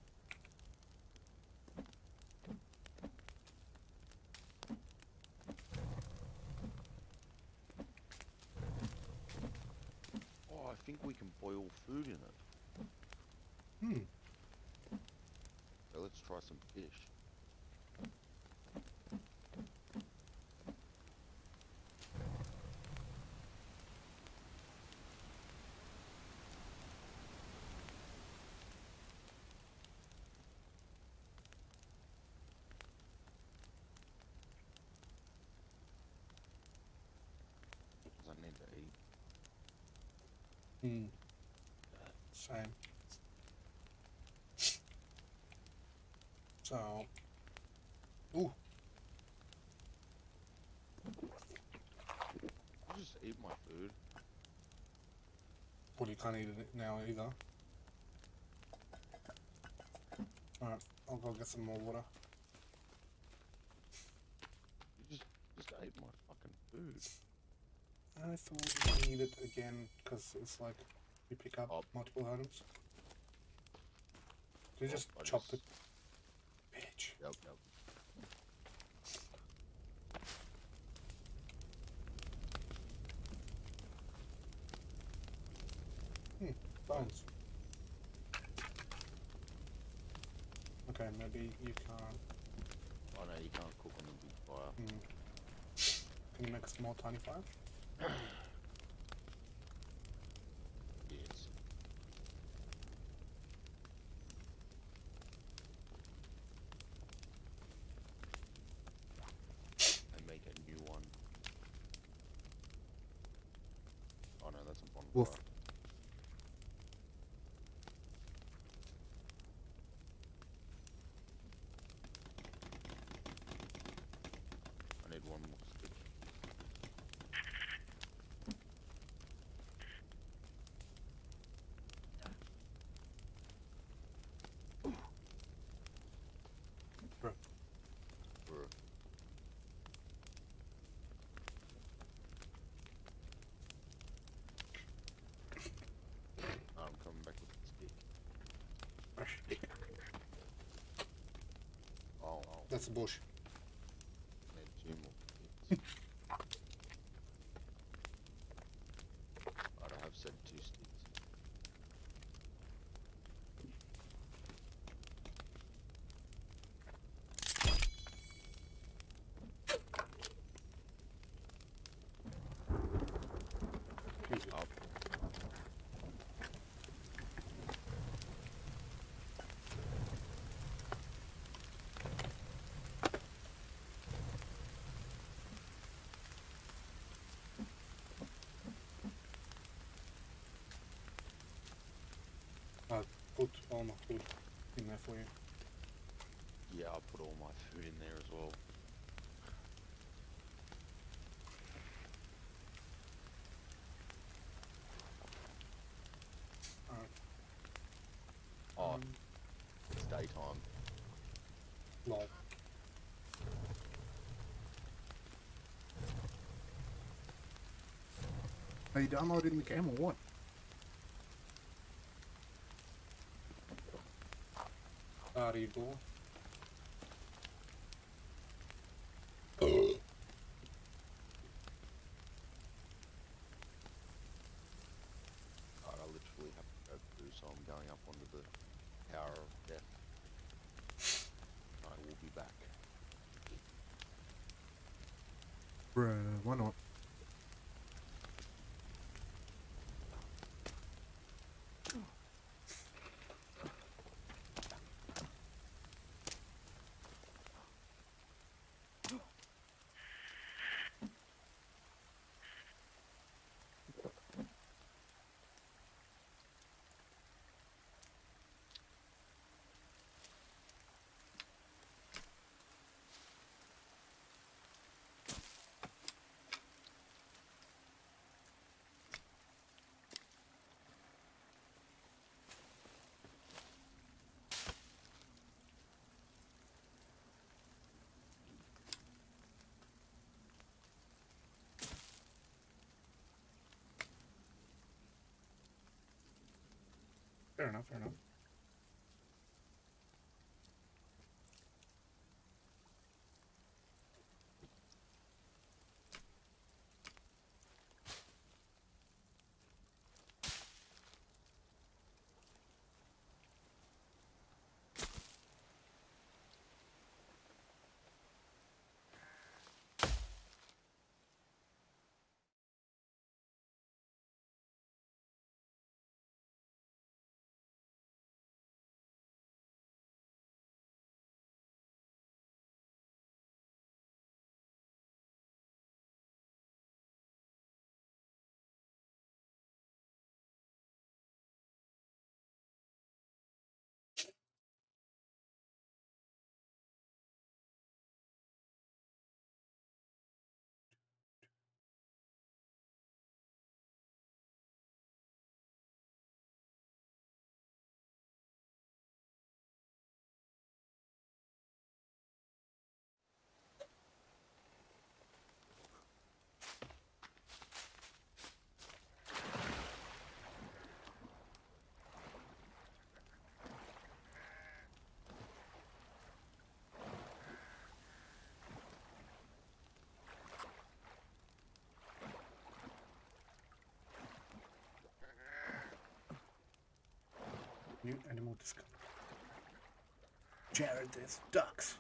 Oh, I think we can boil food in it. Hmm. So let's try some fish. Because I need to eat. Hmm. Same. So. Ooh. You just eat my food. Well, you can't eat it now either. Alright, I'll go get some more water. You just ate my fucking food. I thought you need it again because it's like you pick up Oh. multiple items. You just I chop the just- bitch. Yep. Bones. Okay, maybe you can't. Oh no, you can't cook on the big fire. Can you make a small tiny fire? Yes. And make a new one. Oh no, that's a bonfire. Woof. I need one more stick. Bro. Bruh. I'm coming back with the stick. Oh, That's a bush. I need 2 more sticks. Alright, I have said 2 sticks. Easy. Up. all my food in there for you. Yeah, I'll put all my food in there as well. Alright. Oh, it's daytime. Lol. Are you downloading the game or what? Are you bored? I literally have to go through, so I'm going up onto the Tower of Death. I will be back. Bruh, why not? Fair enough, fair enough. New animal discovered. Jared, there's ducks.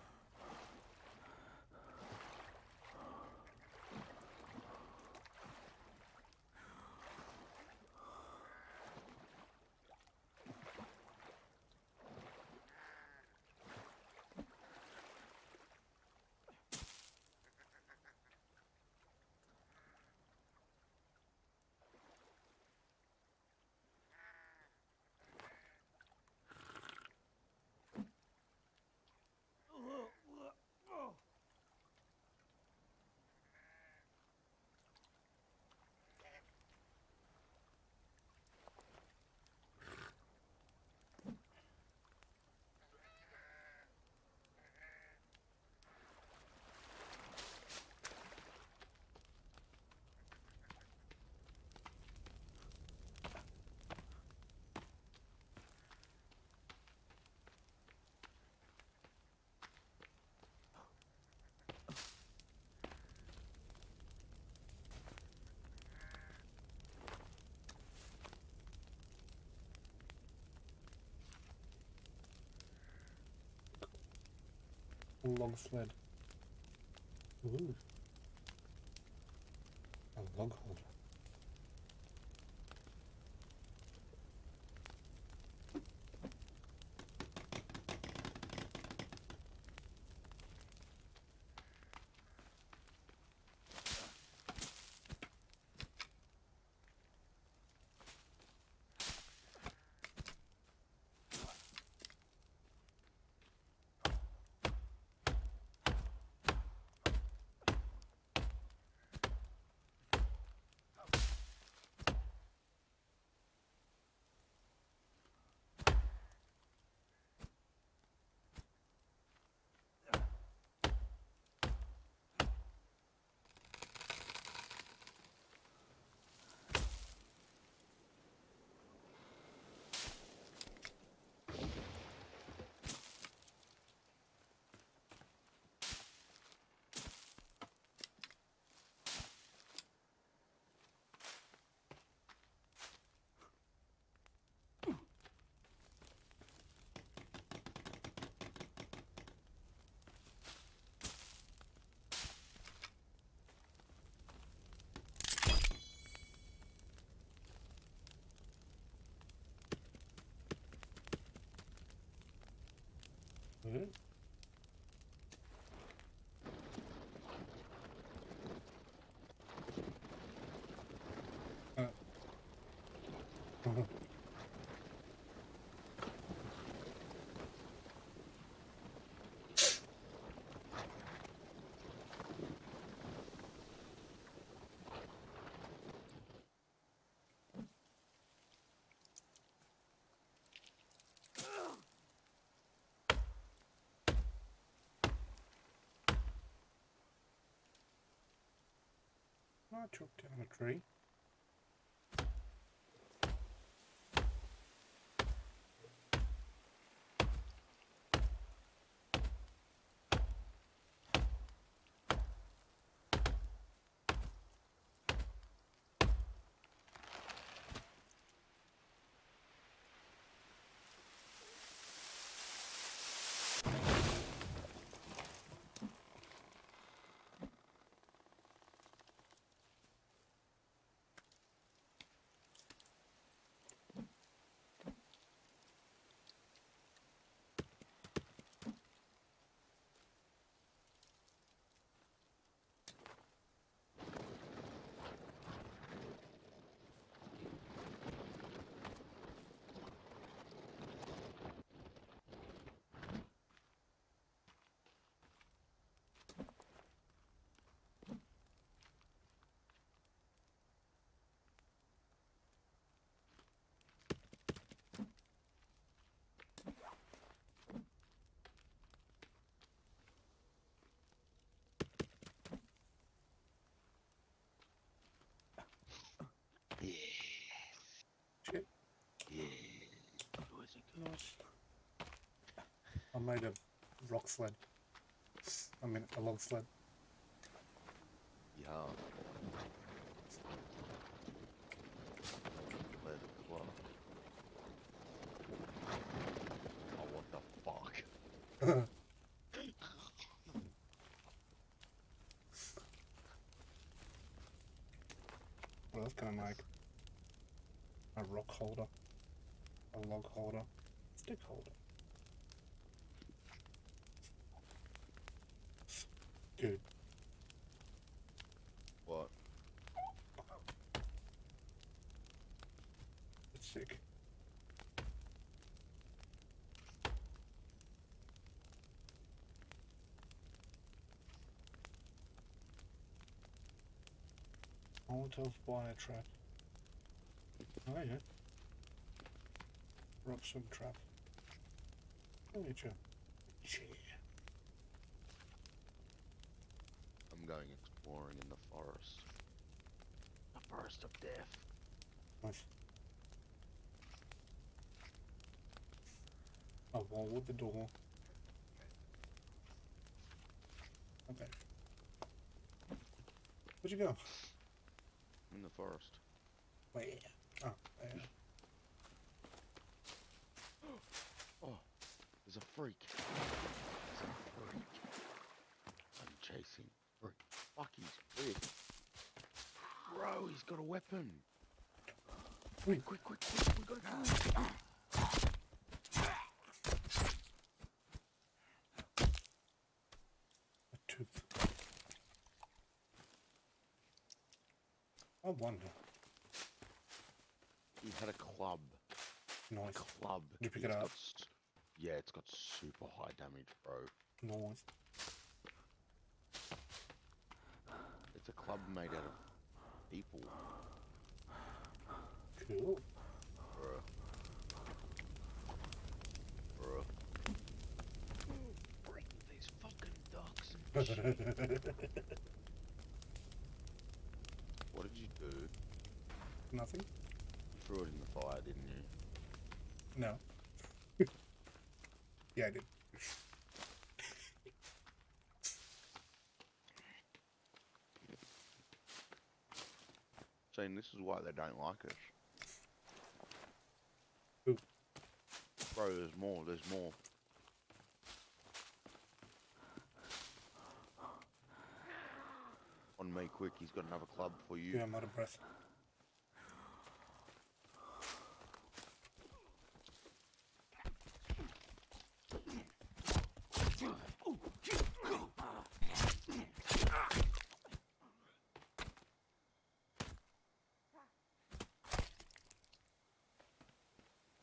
Log sled. Ooh. A log holder. Good. Uh. I chopped down a tree. Yeah. Shit. Yeah. Was it good? Nice. I made a rock sled. I mean, a log sled. Yeah. Play the clock. Oh, what the fuck? What else can I make? A rock holder. A log holder. Stick holder. Good. What? It's sick. Molotov wire trap. Oh yeah. Rock swim trap. Oh yeah. I'm going exploring in the forest. The forest of death. Nice. A wall with the door. Okay. Where'd you go? In the forest. Where? Oh, there. Oh, there's a freak. There's a freak. I'm chasing freak. Fuck, he's freak. Bro, he's got a weapon. Quick. Quick, quick, quick, we gotta go. A tooth. I wonder. He had a club. Nice. Club. Did you pick it It's up? got yeah, it's got super high damage, bro. Nice. It's a club made out of people. Cool. Bruh. Bruh. Bring these fucking ducks and shit. What did you do? Nothing? You threw it in the fire, didn't you? No. Yeah, I did. Saying this is why they don't like us. Who? Bro, there's more, there's more. On me, quick, he's got another club for you. Yeah, I'm out of breath.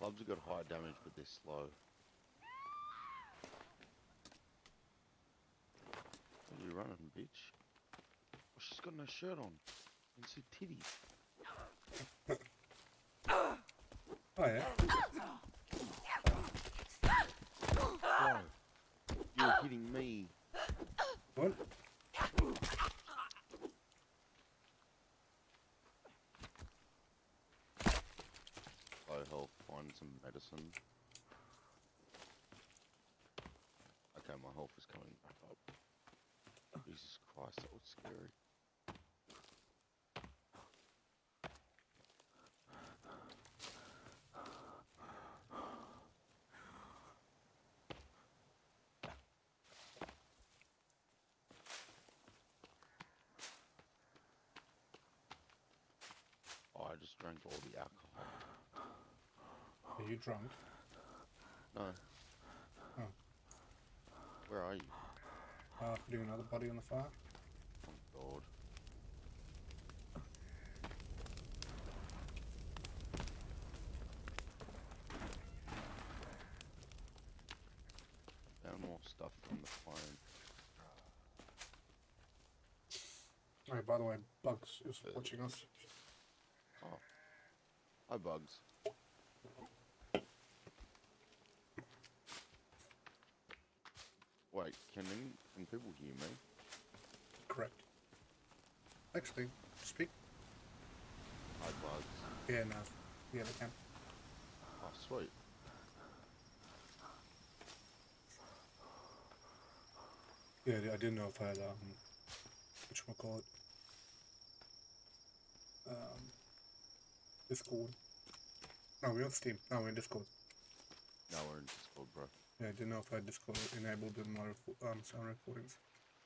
Clubs have got high damage, but they're slow. Where are you running, bitch? Oh, she's got no shirt on. You can see titties. Oh yeah. Bro, you're hitting me. What? Low health, find some medicine. Okay, my health is coming back up. Jesus Christ, that was scary. Oh, I just drank all the alcohol. Are you drunk? No. Oh. Where are you? Putting another body on the fire. Oh God. Found more stuff from the phone. Oh, by the way, Bugs is watching us. Oh. Hi, Bugs. Wait, can people hear me? Correct. Actually, speak. Hi, Bugs. Yeah, no. Yeah, they can. Oh, sweet. Yeah, I didn't know if I had, whatchamacallit, Discord. No, we're on Steam. No, we're in Discord. Now we're in Discord, bro. Yeah, I didn't know if I had Discord enabled in my sound recordings.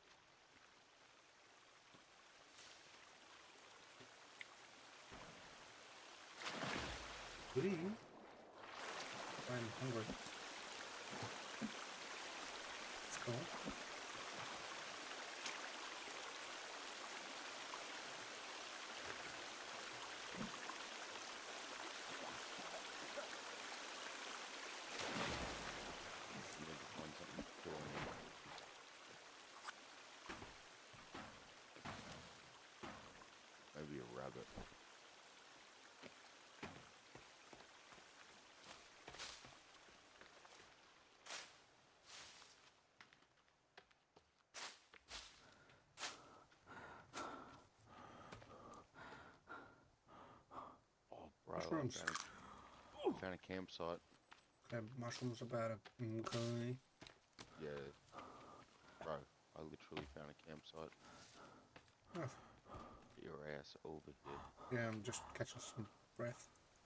Please. I'm hungry. Let's go. You need to find something to kill me. Maybe a rabbit. Oh, bro, Mushrooms. I found a campsite. Okay, mushrooms about it. Okay. Yeah. Bro, I literally found a campsite. Oh, Get your ass over here. yeah, I'm just catching some breath.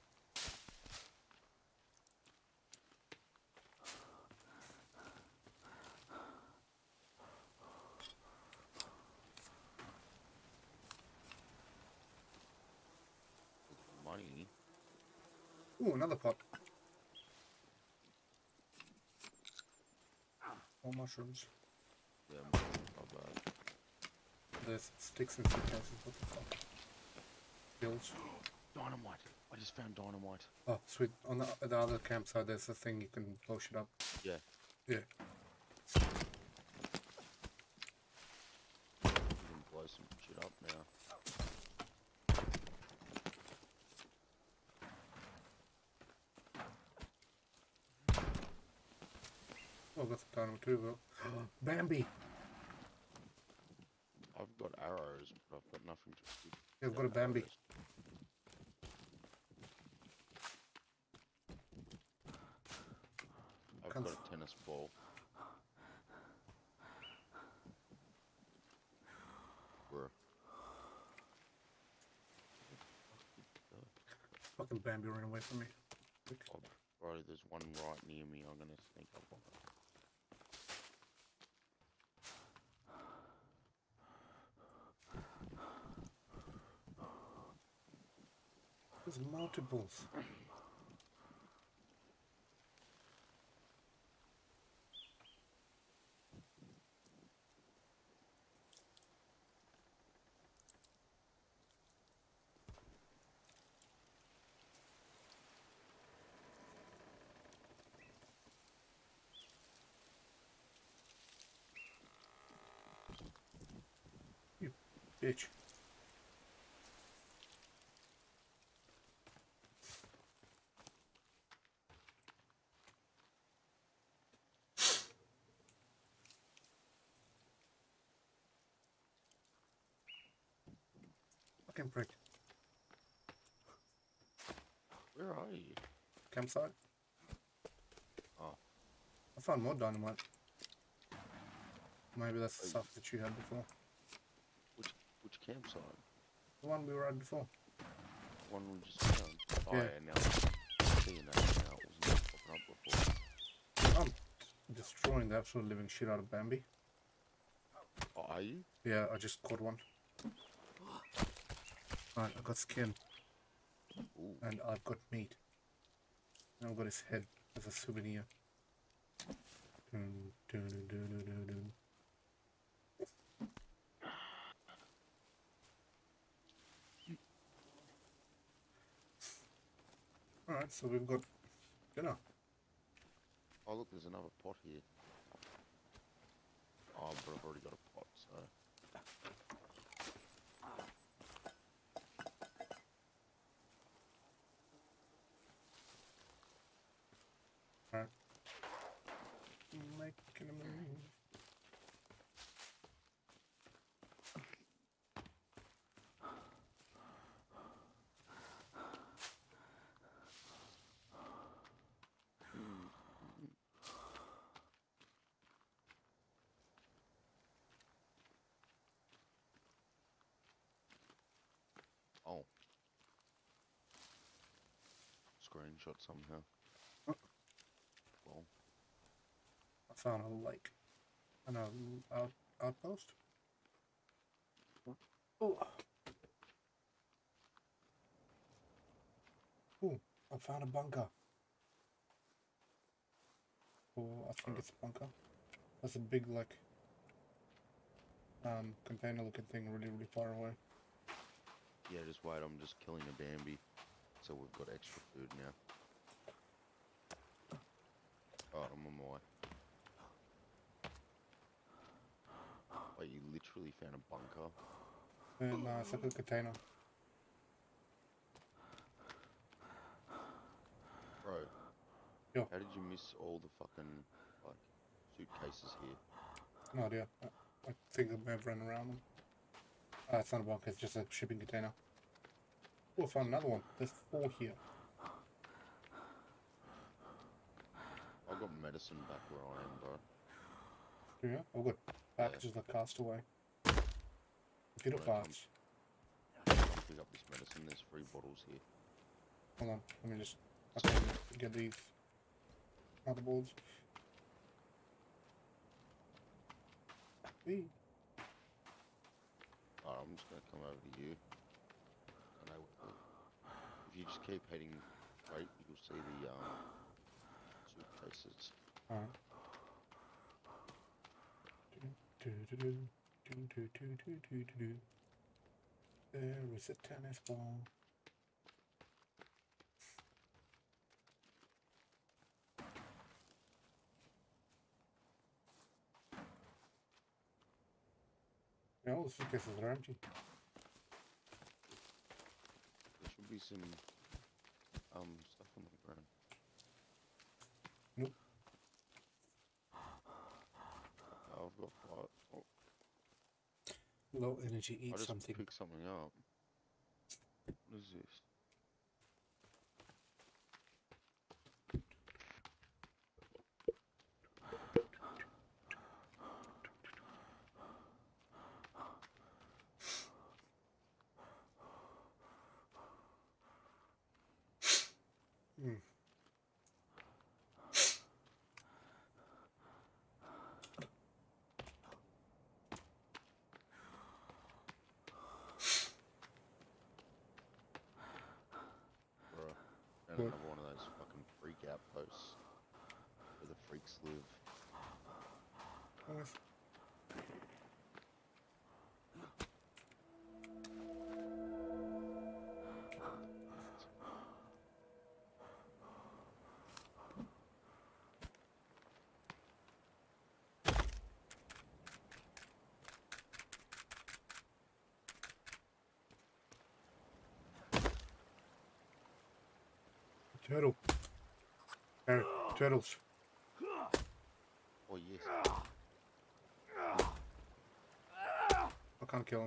Money. Ooh, another pot. More mushrooms. Yeah, money. Not bad. There's sticks and suitcases. What the fuck? Bills. Dynamite. I just found dynamite. Oh, sweet. On the other campsite, there's a thing you can blow shit up. Yeah. Yeah. You can blow some shit up now. Oh, I've got some dynamite too, though. Bambi! I've got arrows, but I've got nothing to shoot. Yeah, I've got a Bambi. Arrows. I've Can't got a tennis ball. Bruh. Fucking Bambi ran away from me. Oh, bro, there's one right near me. I'm gonna sneak up on it. There's multiples. bitch. Fucking prick. Where are you? Campsite. Oh. I found more dynamite. Maybe that's the Oh, stuff that you had before. Which campsite? The one we were at before. One we just found. Oh Yeah. yeah, now I'm seeing that now. It wasn't popping up before. I'm destroying the absolute living shit out of Bambi. Oh, are you? Yeah, I just caught one. Right, I got skin. Ooh. And I've got meat. And I've got his head as a souvenir. Dun, dun, dun, dun, dun, dun, dun. Alright, so we've got dinner. Oh look, there's another pot here. Oh, but I've already got a pot, so. Alright. Making a move. Oh. Screenshot somehow. Well, I found a lake. And a outpost. Oh. Ooh, I found a bunker. Oh, I think it's a bunker. That's a big, like, container looking thing really far away. yeah, just wait, I'm just killing a Bambi. So we've got extra food now. Oh, I'm on my way. Wait, you literally found a bunker? And it's like a container. Bro. Yo. How did you miss all the fucking, like, suitcases here? No idea. I think I may have run around them. It's not a bunker, it's just a shipping container. Oh, I found another one. There's 4 here. I've got medicine back where I am, bro. Yeah, I've got packages that cast away. Computer Right, parts. Come pick up this medicine, there's 3 bottles here. Hold on, let me just okay, get these motherboards. Whee. Alright, I'm just gonna come over to you. I know if you just keep heading straight, you'll see the suitcases. Alright. There is a tennis ball. Yeah, all the suitcases are empty. There should be some stuff on the ground. Nope. I've got 5. Oh, Low energy, I eat just something. picked something up. What is this? Hmm. Bro, and What? another one of those fucking freak outposts where the freaks live. Nice. Turtle. Eric, turtles. Oh yes. I can't kill him.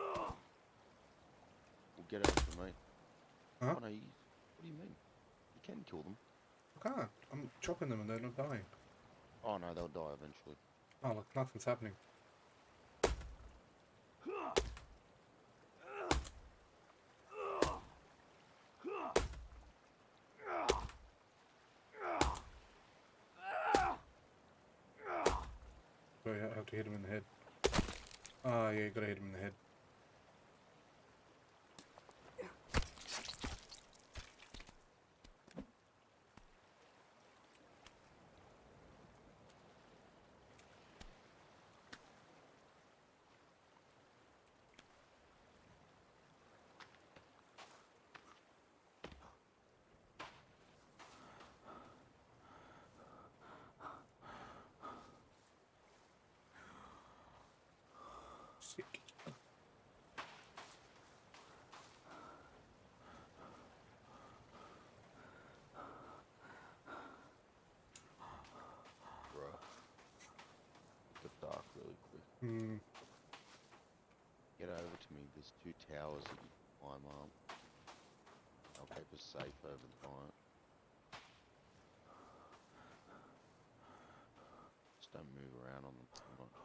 Well, get over to me. Huh? Oh no, what do you mean? You can kill them. I can't. I'm chopping them and they're not dying. Oh no, they'll die eventually. Oh, look, nothing's happening. So yeah, I have to hit him in the head. Ah, yeah, you gotta hit him in the head. Sick. Bruh. It got dark really quick. Hmm. Get over to me. There's 2 towers that you can climb up. I'll keep us safe over the night. Just don't move around on them too much.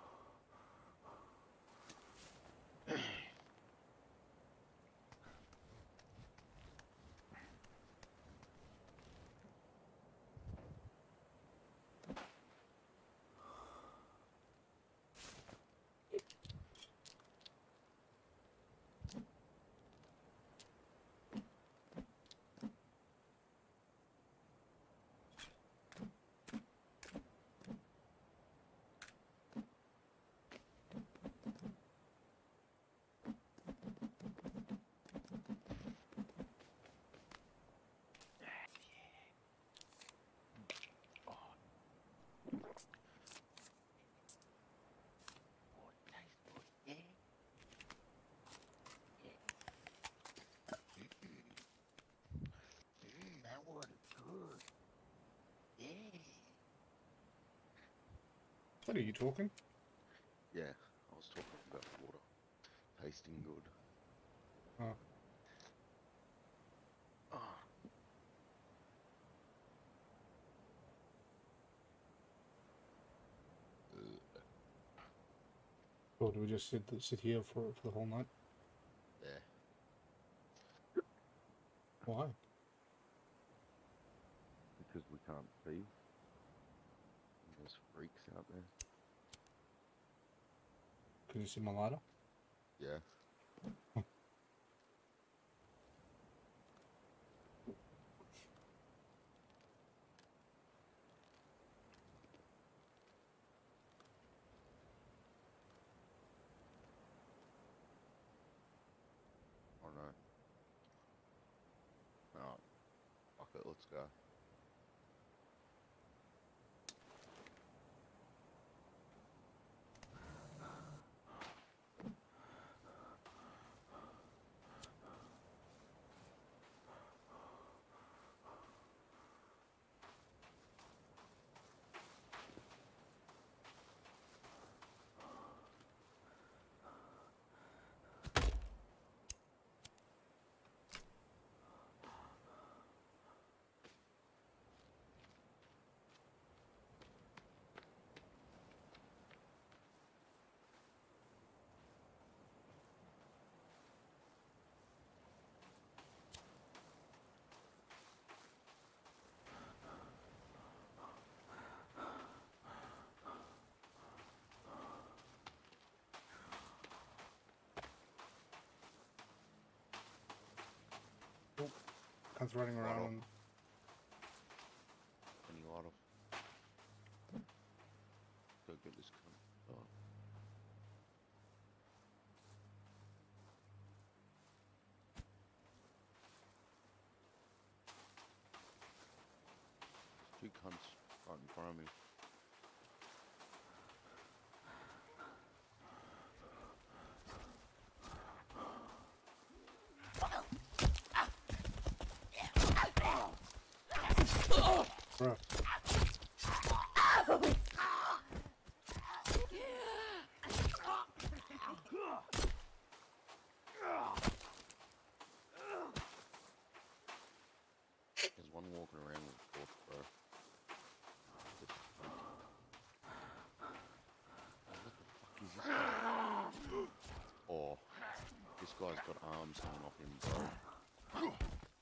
That was good. Yeah. What are you talking? Yeah, I was talking about water. Tasting good. Oh. Oh. So do we just sit here for the whole night? Yeah. Why? Because we can't see. There's freaks out there. Can you see my ladder? Yeah. Oh no. Alright. Fuck it, let's go. Cunts running Light around. off. And Any light off. Go get this cunt. Oh. There's 2 cunts right in front of me. Bruh. There's one walking around with a torch, bro. Just what the fuck is this guy? Oh, this guy's got arms hanging off him, bro.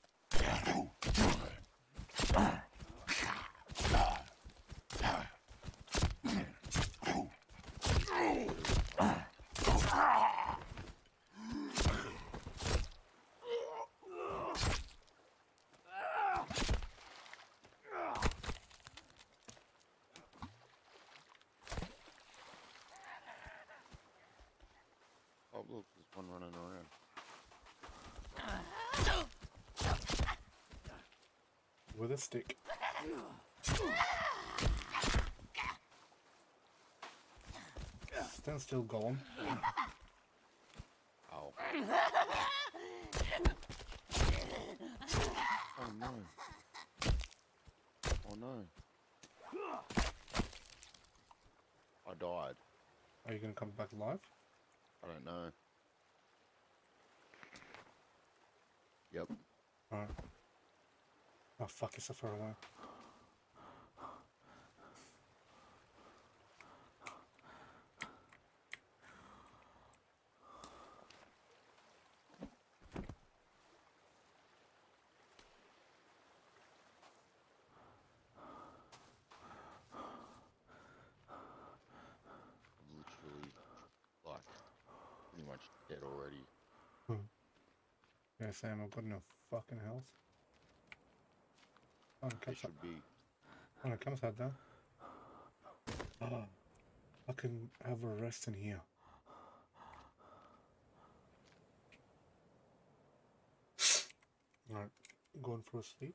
Oh look, there's one running around. With a stick. Stand still, Golem. Ow. Oh no. Oh no. I died. Are you gonna come back alive? I don't know. Yep. Alright. Oh fuck, it's so far away. Literally, like, pretty much dead already. Yeah, Sam, I've got no fucking health. Oh, It come should be. on, come side down. Oh, I can have a rest in here. Alright, going for a sleep.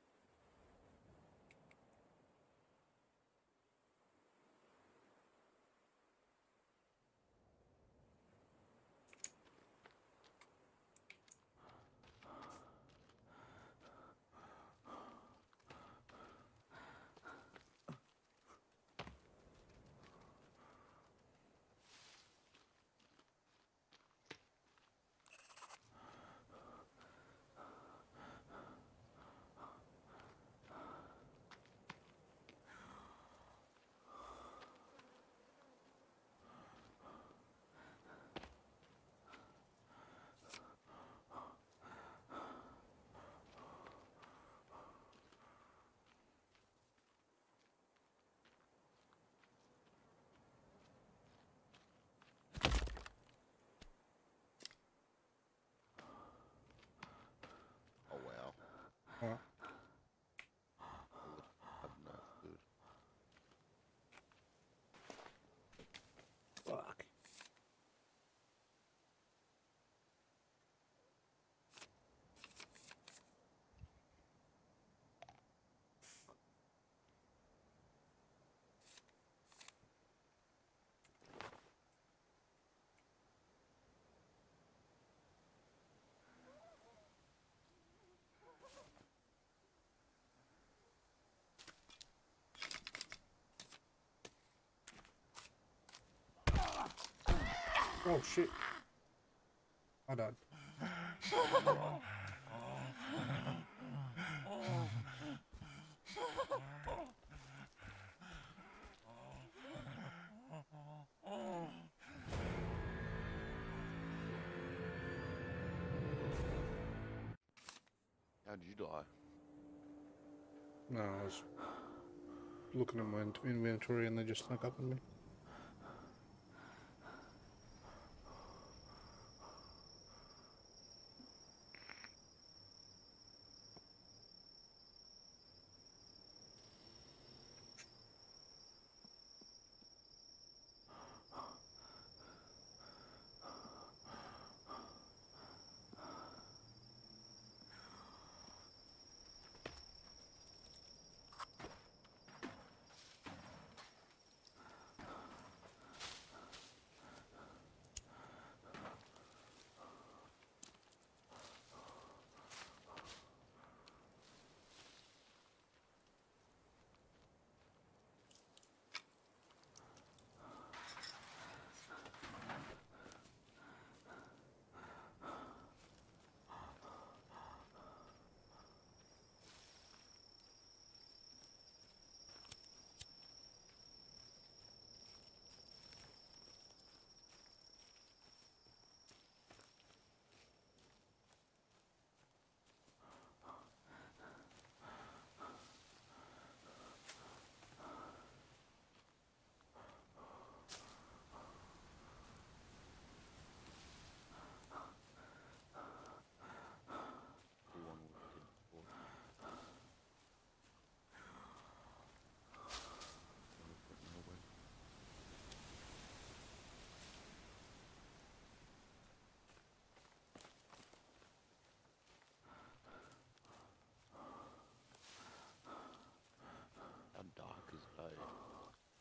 Oh wow. Alright. I have no food. Fuck. Oh shit. I died. How did you die? No, I was looking at my inventory and they just snuck up on me.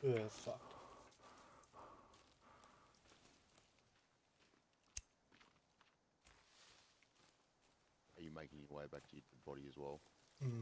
Yeah, it's fucked. Are you making your way back to your dead body as well? Mm.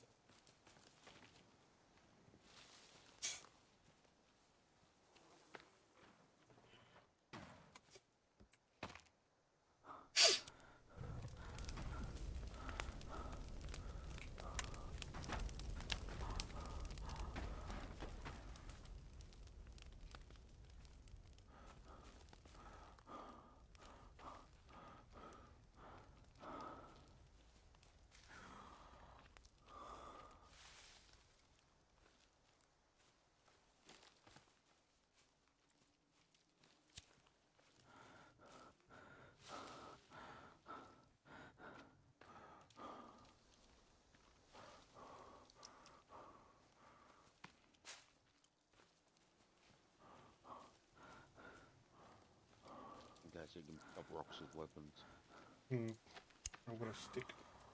Okay, so you can pick up rocks as weapons. Mm. I've got a stick.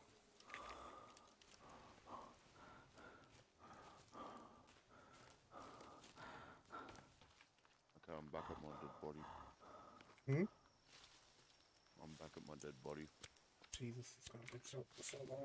Okay, I'm back at my dead body. Hmm? I'm back at my dead body. Jesus, it's gonna take so long.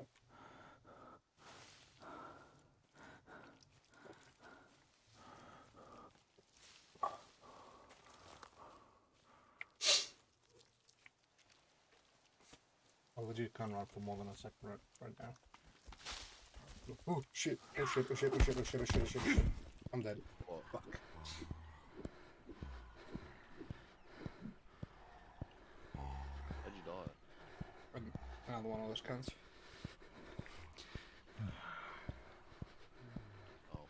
I legit can't run for more than a second right now. Oh shit, oh shit, oh shit, oh shit, oh shit, oh shit, oh shit, oh shit. I'm dead. What? Fuck. How'd you die? Another one of those cunts. Oh.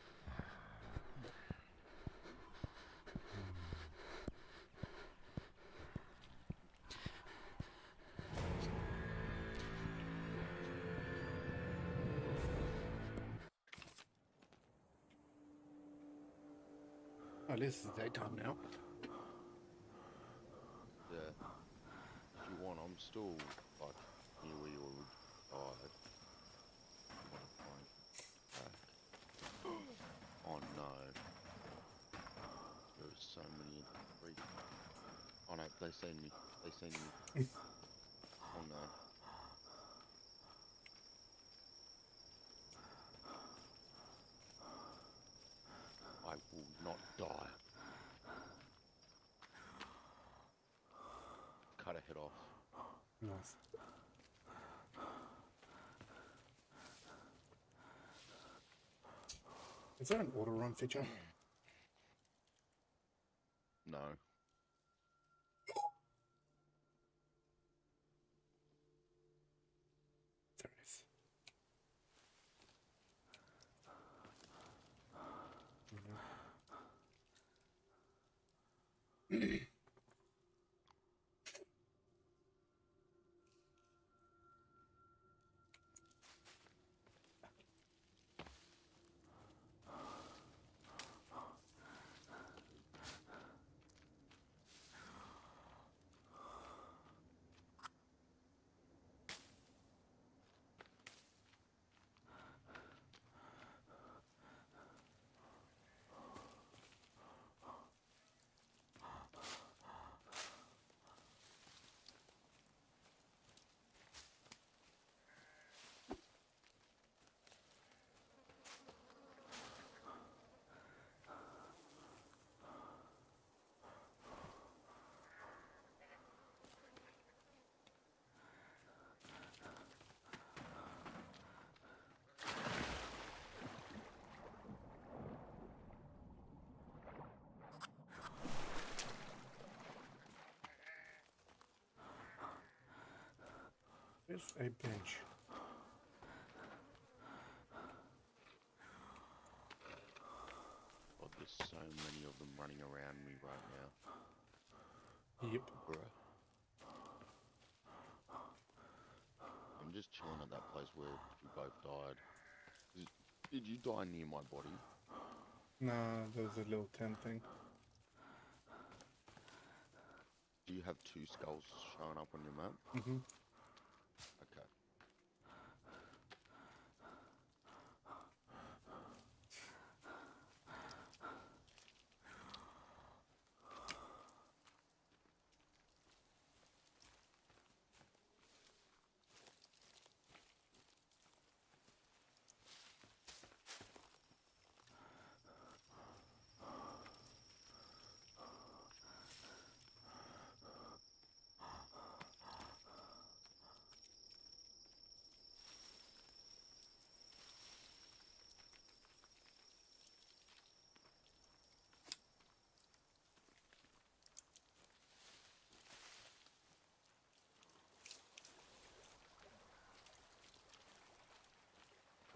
Oh, this is daytime now. Yeah. If you want, I'm still like near where you already died. I'm gonna find back. Oh no. There's so many freaks. Oh no, they seen me. They seen me. Oh no. I will not die. Cut a head off. Nice. Is there an auto run feature? No. There is. There's a bench. God, there's so many of them running around me right now. Yep. Bruh. I'm just chilling at that place where we both died. Did you die near my body? Nah, there's a little tent thing. Do you have two skulls showing up on your map? Mm-hmm. Okay.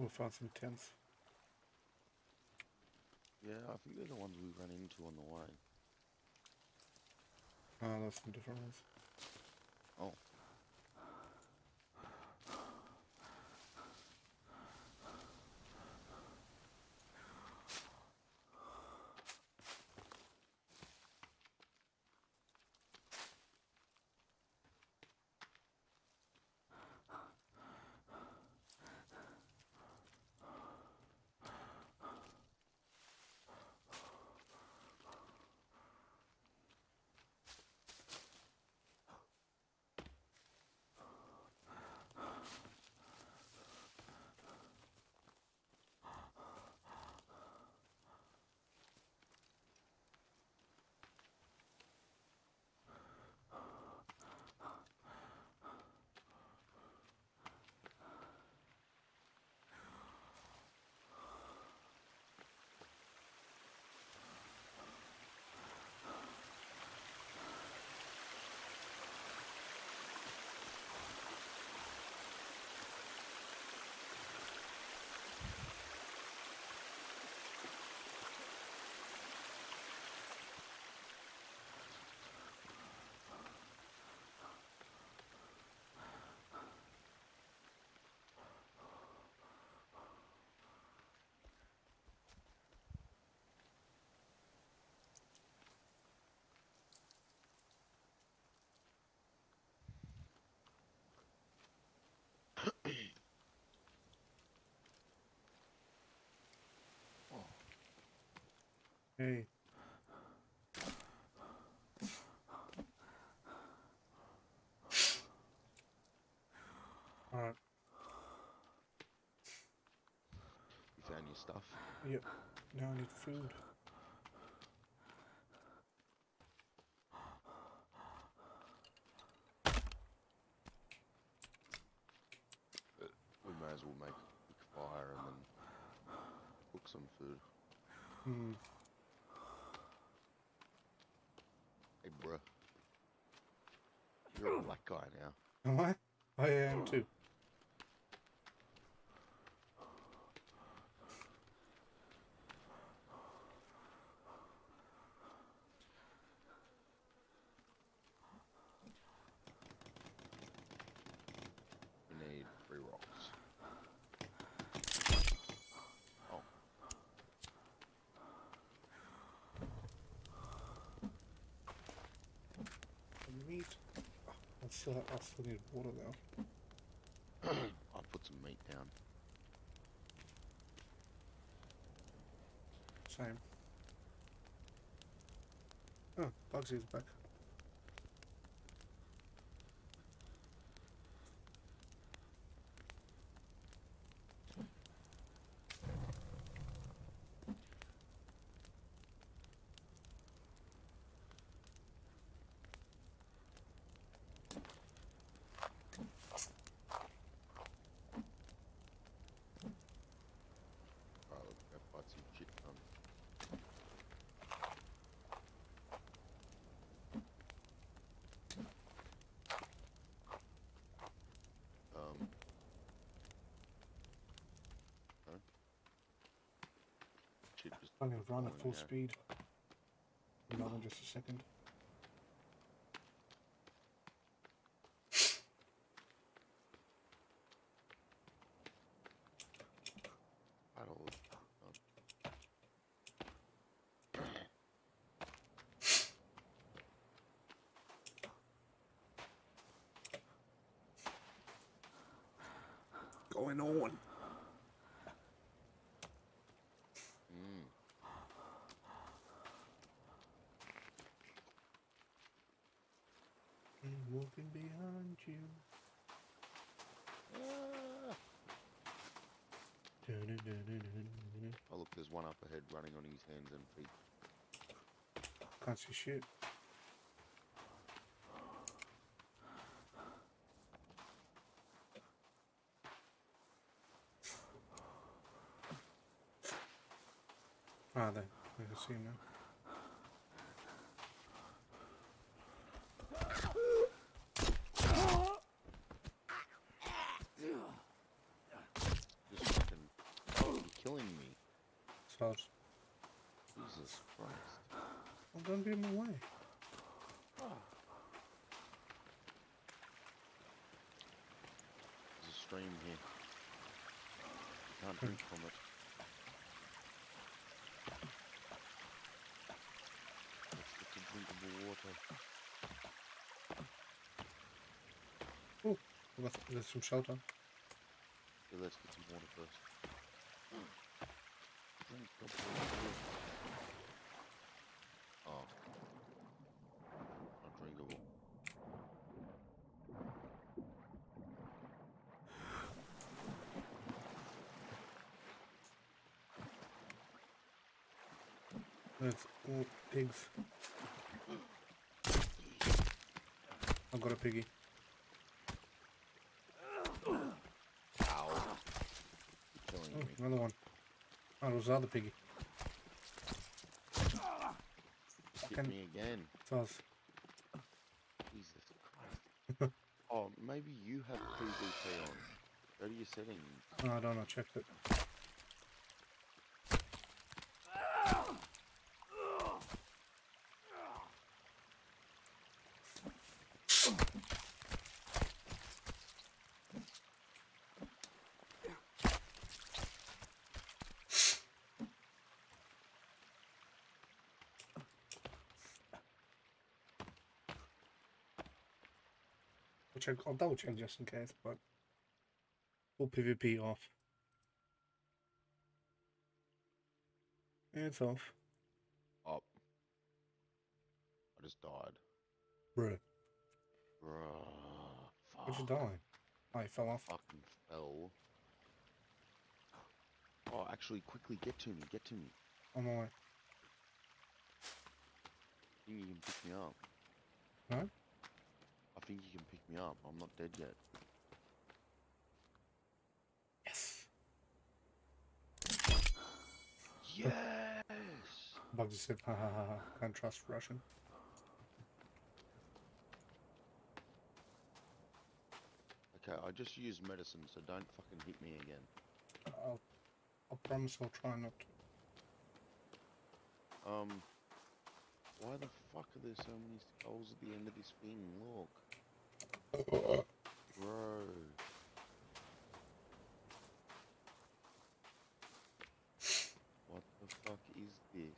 We'll find some tents. Yeah, I think they're the ones we ran into on the way. Oh, that's some different ones. Oh. Hey. Alright. You found your stuff? Yep. Now I need food. We may as well make a quick fire and then cook some food. Hmm. Hey, bruh. You're a black guy now. Am I? I am too. We need 3 rocks. Oh. Meat. Oh, I still need water though. I'll put some meat down. Same. Oh, Bugsy's back. Alright, let's go fight some shit done. No? Shit just I'm gonna run at full falling out. speed. Hold on just a second. Battle. Going on. Mm. I'm walking behind you. Ah. Oh look, there's one up ahead running on his hands and feet. Can't see shit. Ah, there. I can see him now. Just fucking killing me. So, Jesus Christ. well, don't be in my way. There's a stream here. You can't drink from it. Let's get some drinkable water. Oh, there's some shelter. Yeah, let's get some water first. Drinkable water. Oh. Not drinkable. There's all pigs. I've got a piggy. Ow. You're killing Oh, me. another one. Oh, it was the other piggy. Hit me again. It was. Jesus Christ. Oh, maybe you have PvP on. Go to your settings. No, I don't know. Checked it. I'll double check just in case, but full PvP off. Yeah, it's off. Up. I just died. Bruh. Bruh. How'd you Fuck. die? Oh, you fell off. Fucking fell. Oh, actually, quickly, get to me, get to me. On my way. I think you can pick me up. No? I think you can pick me up. I'm not dead yet. Yes! Yes! Bugsy said, ha ha ha ha, can't trust Russian. Okay, I just used medicine, so don't fucking hit me again. I promise I'll try not to. Why the fuck are there so many skulls at the end of this thing? Look. Bro. What the fuck is this?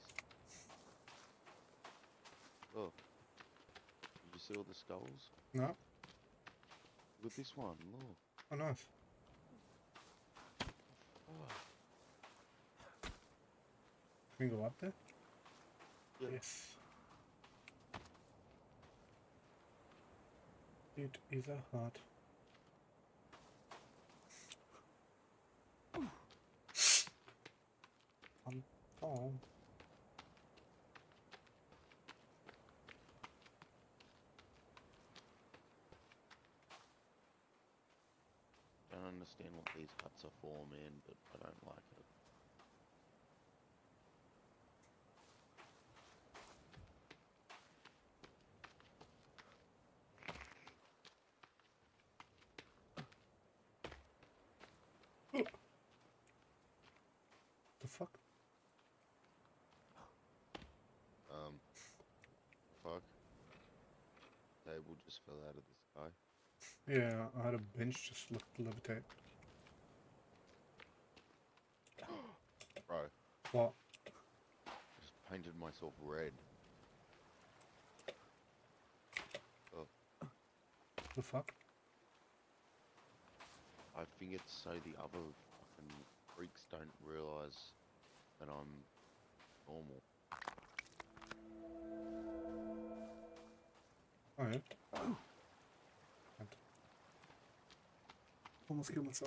Look. Did you see all the skulls? No? Look at this one, look. Oh, nice. Oh. Can we go up there? Yeah. Yes. It is a heart. Oh. Don't understand what these huts are for, man, but I don't like it. The fuck? Fuck. Table just fell out of the sky. Yeah, I had a bench just levitate. Bro, What? just painted myself red. Oh, The fuck? I think it's so the other fucking freaks don't realise that I'm normal. Oh yeah. Almost killed myself.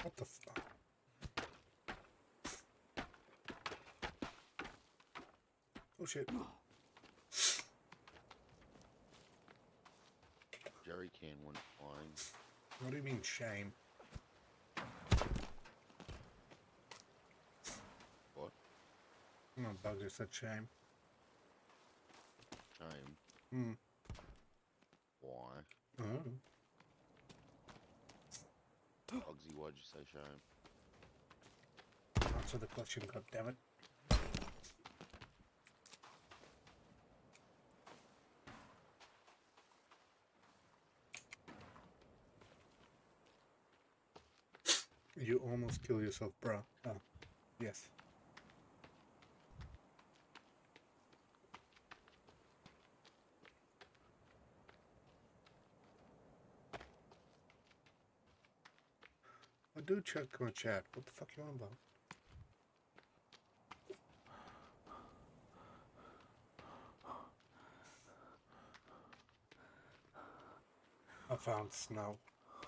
What the fuck? Oh shit. Jerry can went flying. What do you mean shame? What? No, Bug just said shame. Shame. Hmm. Why? Oh. Bugsy, why'd you say shame? Answer the question, goddammit. You almost kill yourself, bro. Oh, yes. I do check my chat. What the fuck you on about? I found snow.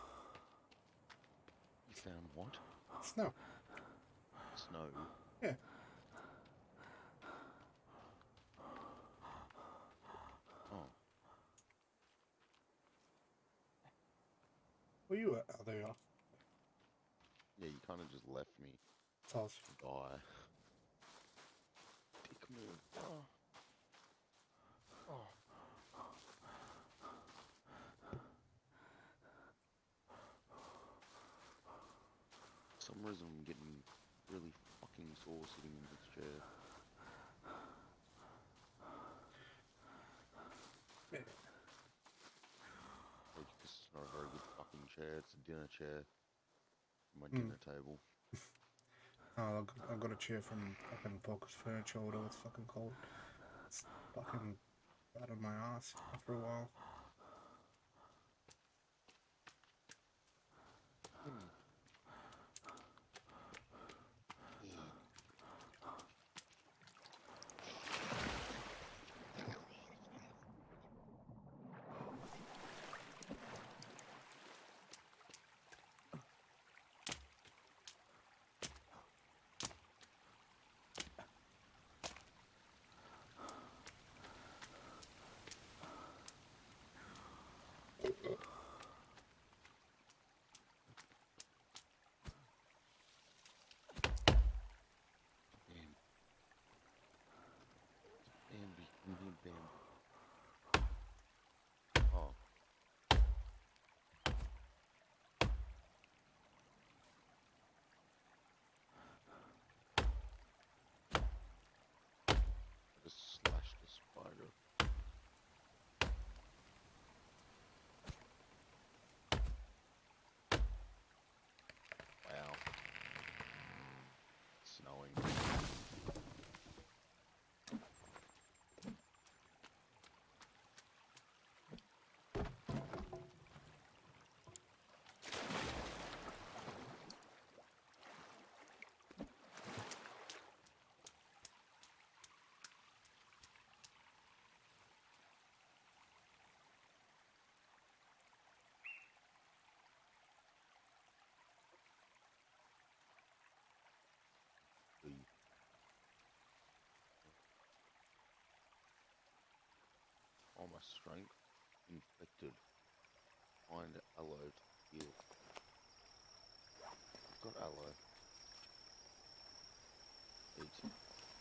You found what? Snow. Snow. Yeah. Oh. Where you at? Oh, there you are. Yeah, you kind of just left me Tell to die. Dick move. Oh. Oh. For some reason I'm getting really fucking sore sitting in this chair. Yeah. Like, this is not a very good fucking chair. It's a dinner chair. My Hmm. dinner table. Oh, I got a chair from fucking Focus Furniture, whatever it's fucking called. It's fucking out of my ass after a while. Hmm. Bam. Bambi. Give me a Bambi. Oh. I just slashed the spider. Wow. It's snowing. The all my strength infected. Find aloe to heal. I've got aloe. Eat.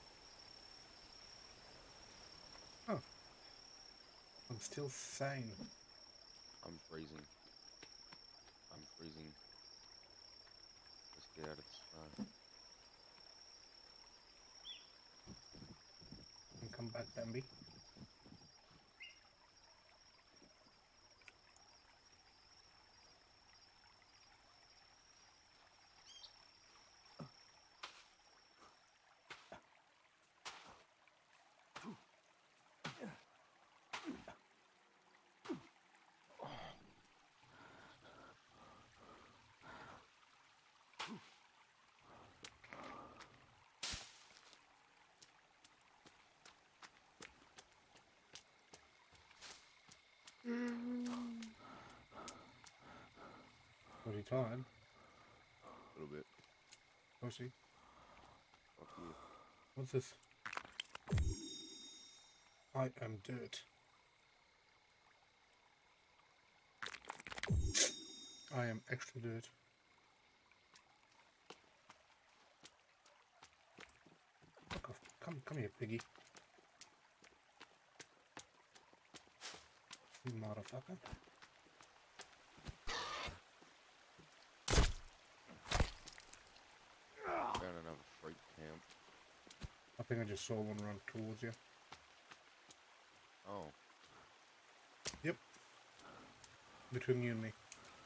Oh, I'm still sane. I'm freezing. I'm freezing. Let's get out of the snow. And come back, Bambi. What are you tired? little bit. Oh, see. Fuck you. What's this? I am dirt. I am extra dirt. Fuck off. Come here, piggy. You motherfucker. Found another freak camp. I think I just saw one run towards you. Oh. Yep. Between you and me.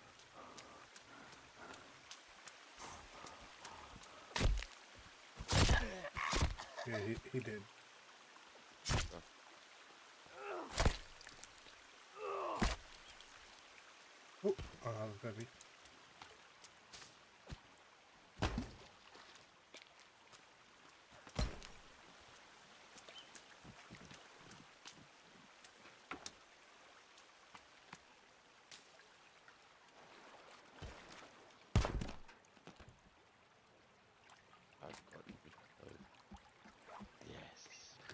Yeah, he did. Oh, baby. I've got it. Yes.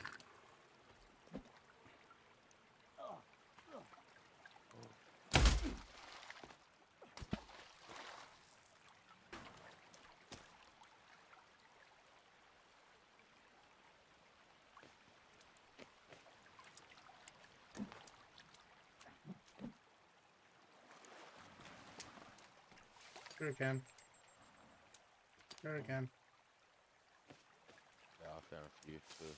Sure can. Sure can. Yeah, I found a few too.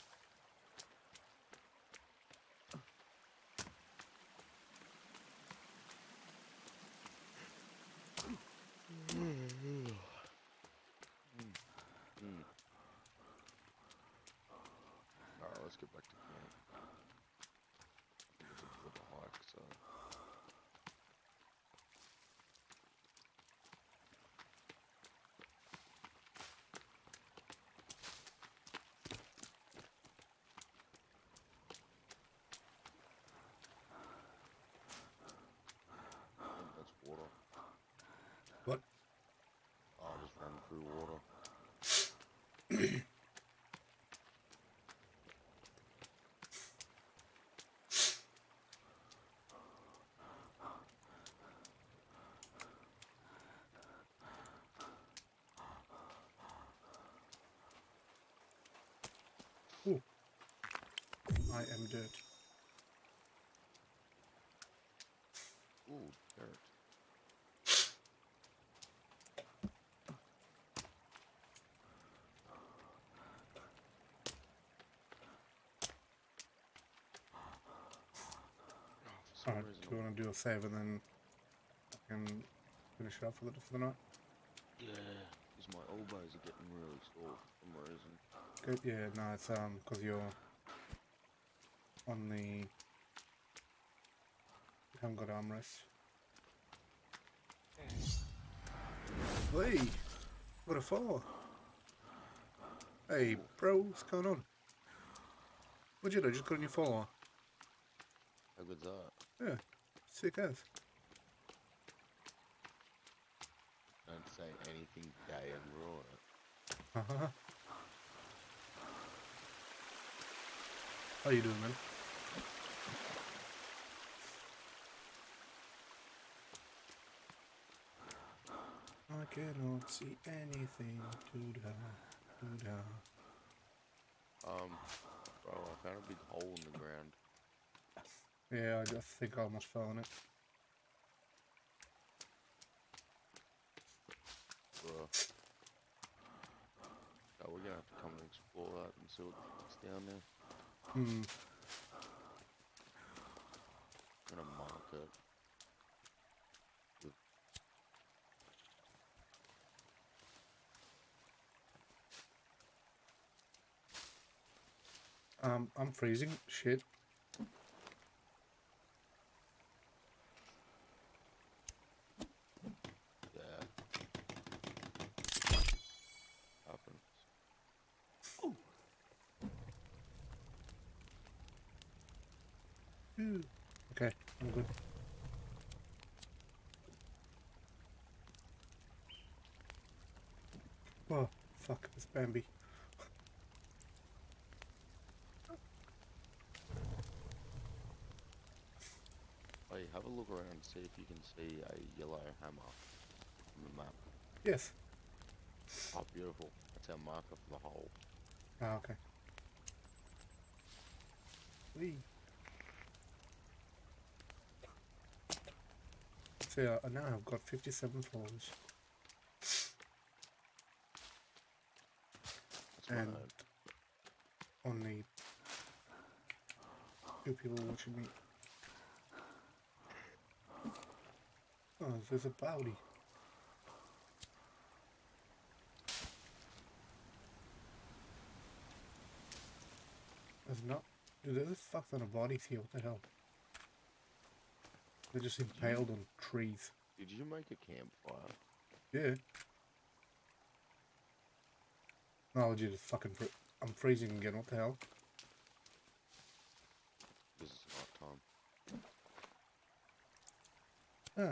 Alright, let's get back to camp. I think it's a bit of a hike, so. I think that's water. What? Oh, I just ran through water. Ooh. I am dirt. Ooh, dirt. For some Alright, reason, do you want to do a save and then I can finish it up for the night? yeah, because my elbows are getting really sore for some reason. Good. Yeah, no, it's because you're on the. You haven't got armrests. Hey, what a fall! Hey, bro, what's going on? What'd you do? Just got a new follower. How good's that? Yeah, sick as. Don't say anything gay and ruin it. Haha. How you doing, man? I cannot see anything to da. Bro, I found a big hole in the ground. Yeah, I just think I almost fell in it. Bro. So we're gonna have to come and explore that and see what the fuck's down there. Hmm. I'm gonna mark it. I'm freezing. Shit. Yeah. Happens. Okay, I'm good. Oh, fuck, it's Bambi. Hey, have a look around, see if you can see a yellow hammer on the map. Yes. Oh, beautiful. That's our marker for the hole. Ah, okay. Whee. So yeah, now I've got 57 followers. That's And mad. only 2 people watching me. Oh, there's a bowdy. There's not. Dude, there's a fuck ton of bodies here. What the hell? They're just impaled on trees. Did you make a campfire? Yeah. Oh, dude, it's fucking. I'm freezing again. What the hell? This is night time. Huh.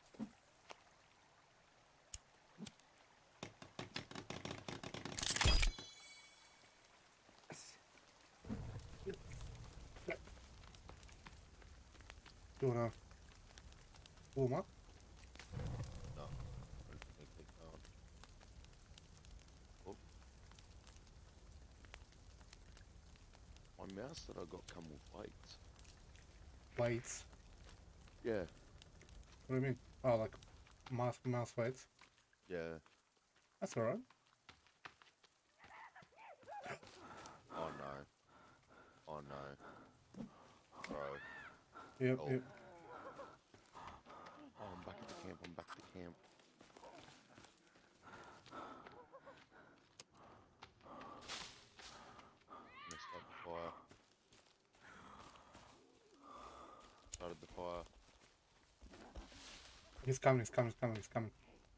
You wanna warm up? No, I don't think they can't. Oh. My mouse that I got come with weights. Weights. Yeah, What do you mean? Oh, like mouse weights. yeah. That's alright. Oh no. Oh no. Bro. Yep, Oh. yep. Oh, I'm back at the camp, I'm back at the camp. I'm gonna start the fire. Started the fire. He's coming, he's coming, he's coming, he's coming.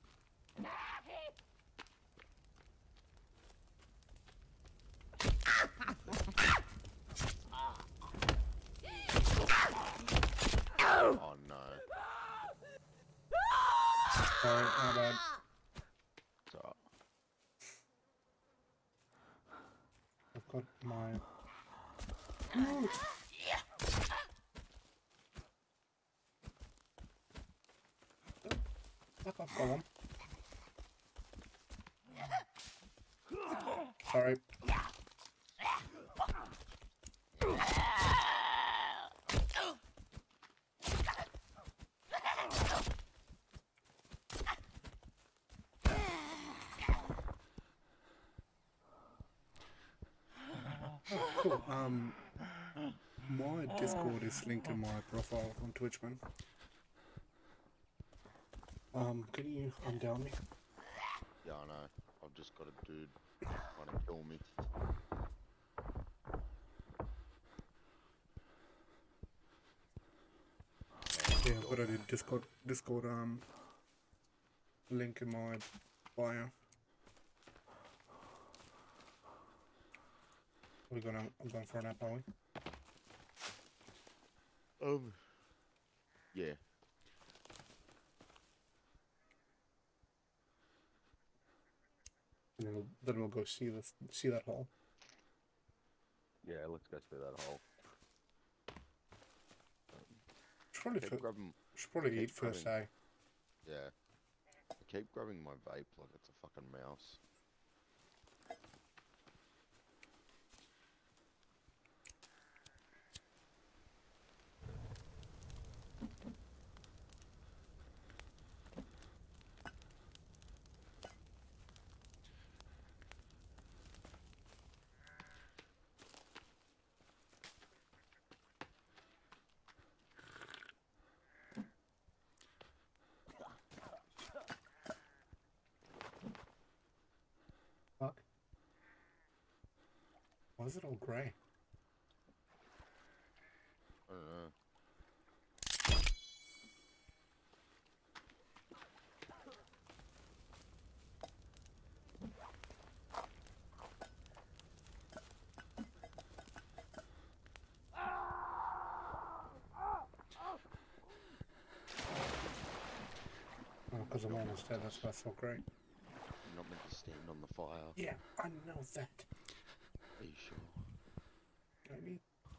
Oh no. Sorry, my bad. It's alright. I've got my... Fuck off, go on. Sorry. Cool. My Discord is linked to my profile on Twitch, man. Can you undown me? Yeah, I know. I've just got a dude trying to kill me. Yeah, I've got a Discord link in my bio. I'm going for a nap, are we? Yeah. And then we'll go see that hole. Yeah, let's go through that hole. Should probably keep eat first, eh? Yeah. I keep grabbing my vape like it's a fucking mouse. Fuck. Why is it all grey? I don't know. Oh, because I'm almost dead, that's why it's so great. You're not meant to stand on the fire. Yeah, I know that. Are you sure? Maybe.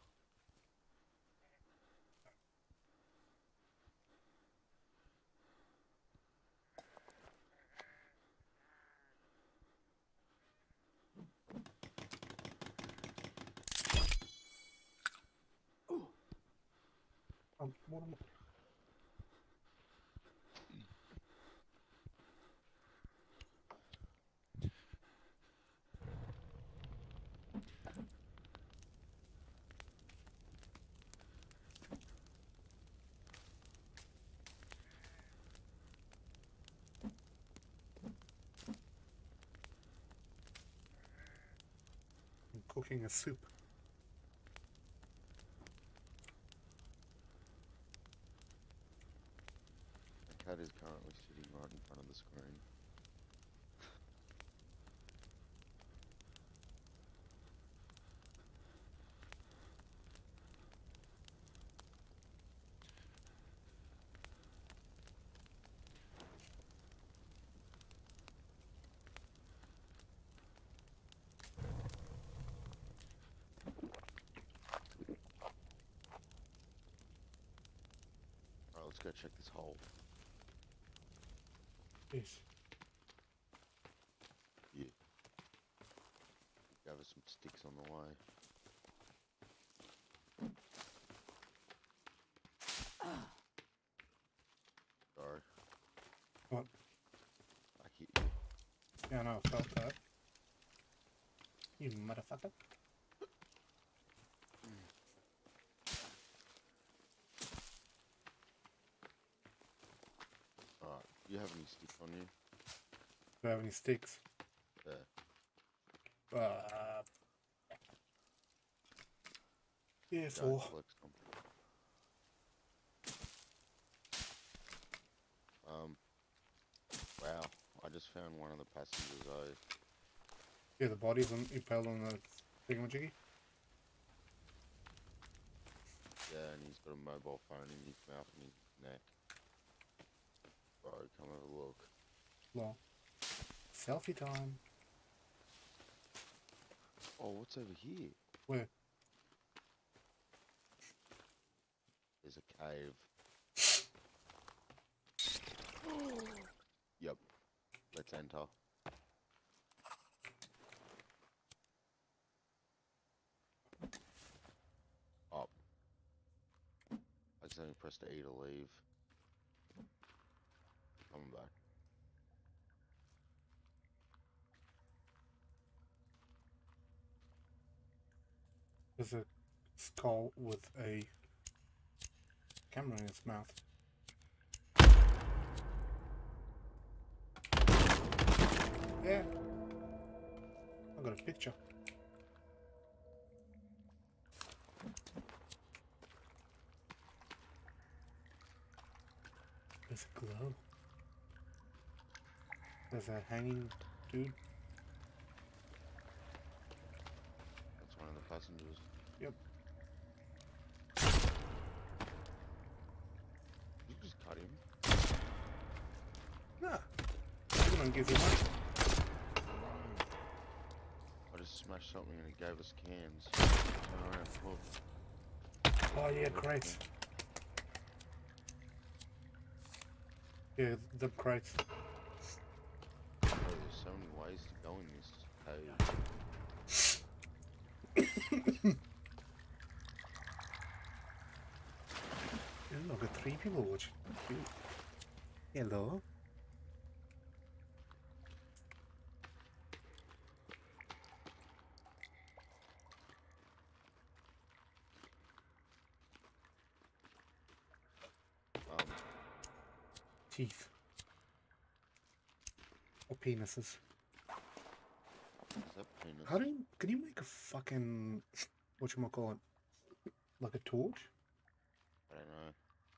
What am I? I'm cooking a soup. The cat is currently sitting right in front of the screen. Alright, let's go check this hole. Yes. Yeah. Gather some sticks on the way. Sorry. What? I hit you. Yeah, no, I felt that. You motherfucker. Alright, do you have any sticks on you? Do you have any sticks? Yeah. Yeah, Go 4. collect some. Wow, I just found one of the passengers. Yeah, the body's impaled on the thingamajiggy. Yeah, and he's got a mobile phone in his mouth and his neck. Bro, come have a look. Well, selfie time. Oh, what's over here? Where? There's a cave. Yep. Let's enter. Up. I accidentally pressed E to leave. Coming back. There's a skull with a camera in its mouth. Yeah. I got a picture. There's a glow. There's a hanging dude. That's one of the passengers. Yep. You just cut him. Nah. Everyone gives you money. I just smashed something and it gave us cans. Turn around, look. Oh yeah, crates. Yeah, the crates. Oh, there's so many ways to go in this cave. I've got 3 people watching. Hello. Teeth. Or penises. Is that penis? How do you, can you make a fucking, whatchamacallit, like a torch? I don't know.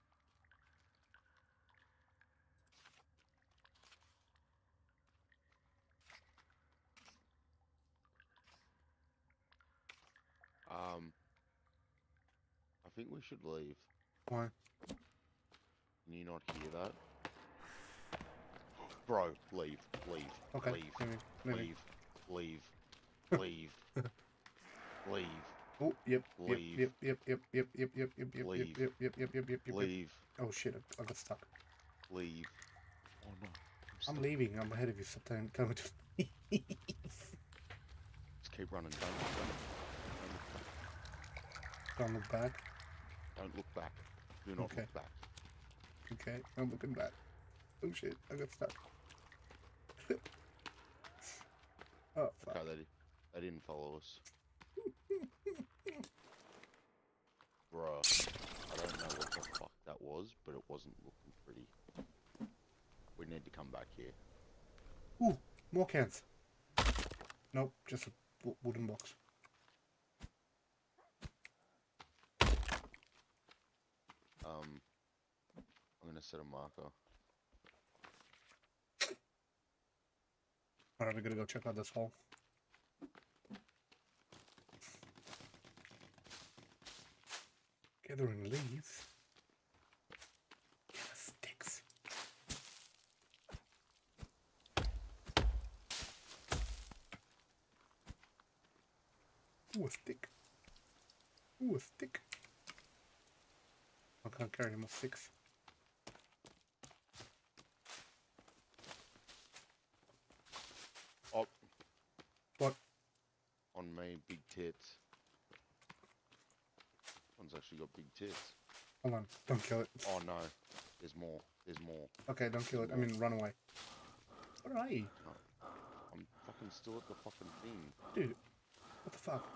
I think we should leave. Why? Can you not hear that? Bro, leave, leave, Okay, leave, maybe. leave, leave, leave, Oh, yep, yep, leave, yep, yep, yep, yep, yep, yep, yep, yep, yep, leave, yep, yep, yep, yep, yep, yep. leave, Oh shit, I got stuck. leave. Oh no, I'm stuck. leaving. I'm ahead of you. Stop telling me to leave. Just keep running. Don't look back. Don't look back. Do not Okay. look back. Okay, I'm looking back. Oh shit, I got stuck. Oh fuck. Okay, they didn't follow us. Bruh, I don't know what the fuck that was, but it wasn't looking pretty. We need to come back here. Ooh, more cans. Nope, just a wooden box. I'm gonna set a marker. Alright, we gotta go check out this hole. Gathering leaves. Gather sticks. Ooh, a stick. Ooh, a stick. I can't carry any more sticks. Oh, What? on me, big tits. One's actually got big tits. Hold on, don't kill it. Oh no, there's more. There's more. Okay, don't kill it. I mean, run away. Where are you? No, I'm fucking still at the fucking thing. Dude, what the fuck?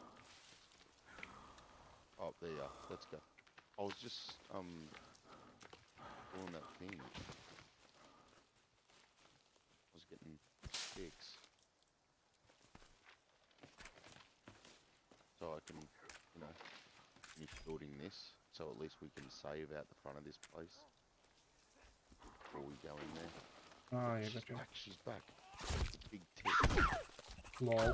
Oh, there you are. Let's go. I was just doing that thing. I was getting sticks. So I can, you know, finish building this. So at least we can save out the front of this place before we go in there. Oh, yeah, She's gotcha. back, she's back. The big tit. Lol.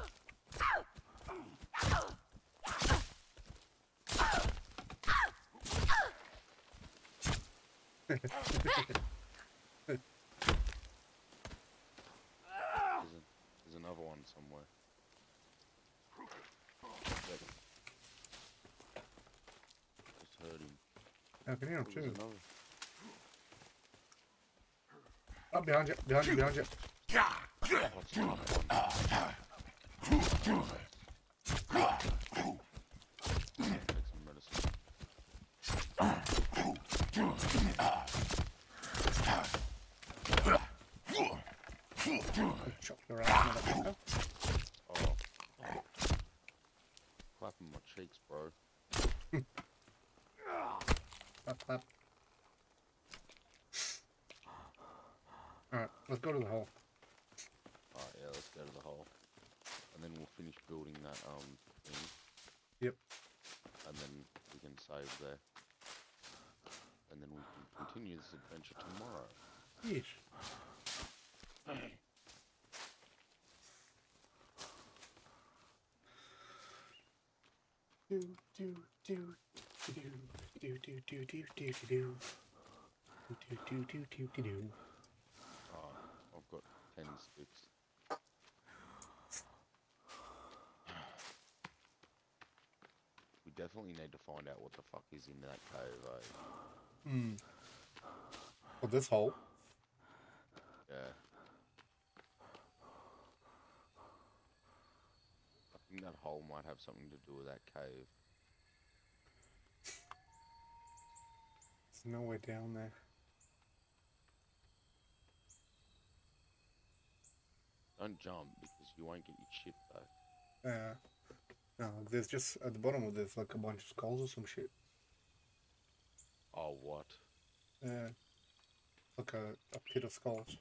There's another one somewhere. Yep. Just heard him. I can hear him Oh, there's too. another. Oh, behind you, behind you, behind you. Oh, it's another one. Take some medicine. Chop your ass, motherfucker. Oh. Clapping my cheeks, bro. Clap, clap. Alright, let's go to the hole. Alright, yeah, let's go to the hole. And then we'll finish building that, thing. Yep. And then we can save there. And then we can continue this adventure tomorrow. Yeesh. Do do do do do do do do do do do do do do do do. Oh, I've got 10 sticks. We definitely need to find out what the fuck is in that cave, eh? Hmm. Well, this hole. Yeah. I think that hole might have something to do with that cave. There's no way down there. Don't jump because you won't get your shit back. No, there's just at the bottom of this like a bunch of skulls or some shit. Oh, what? Like a pit of skulls.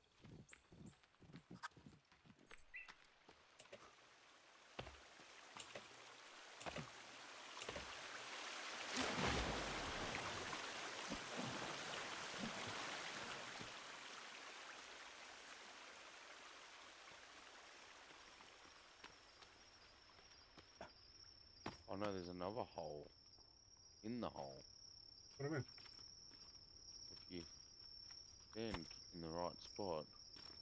Oh no, there's another hole. In the hole. What do you mean? If you stand in the right spot.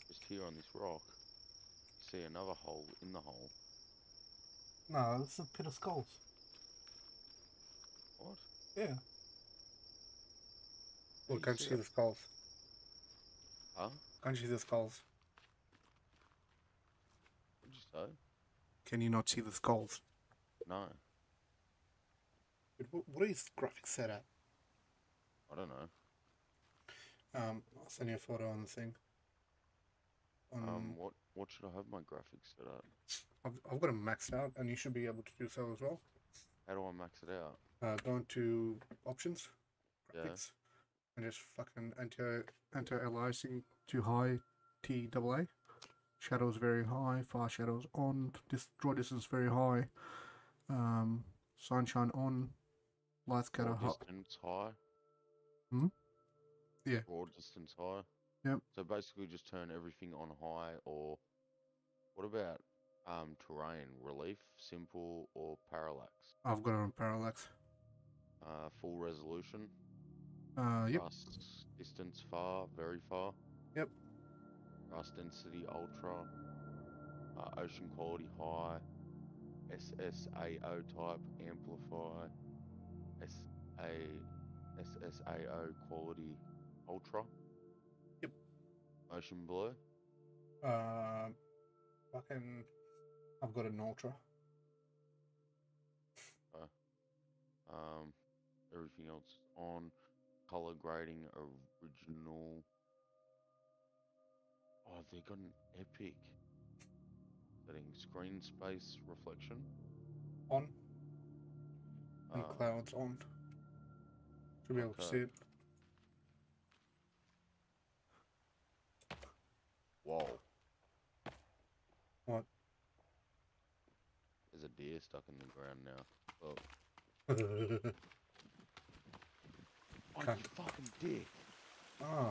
Just here on this rock. See another hole in the hole. No, this is a pit of skulls. What? Yeah. How Well, do can't see you see that? the skulls? Huh? Can't you see the skulls? What'd you say? Can you not see the skulls? No. What are these graphics set at? I don't know. I'll send you a photo on the thing. What should I have my graphics set at? I've got them maxed out, and you should be able to do so as well. How do I max it out? Go into options, Yeah. graphics, and just fucking enter aliasing to high TAA. Shadows very high, far shadows on, draw distance very high, sunshine on, light scatter Draw high. distance high. Hmm? Yeah. Draw distance high. Yep. So basically just turn everything on high, or what about terrain, relief, simple, or parallax? I've got it on parallax. Full resolution. Yep. Rust distance far, very far. Yep. Rust density ultra. Ocean quality high. SSAO type amplify. SSAO quality ultra. Yep. Ocean blur. Fucking, I've got an ultra. Everything else on. Color grading original. Oh, they got an epic setting. Screen space reflection On. And Uh, clouds on. Should be able to okay. see it. Whoa. What? There's a deer stuck in the ground now. Oh, Okay. you fucking dick. Ah.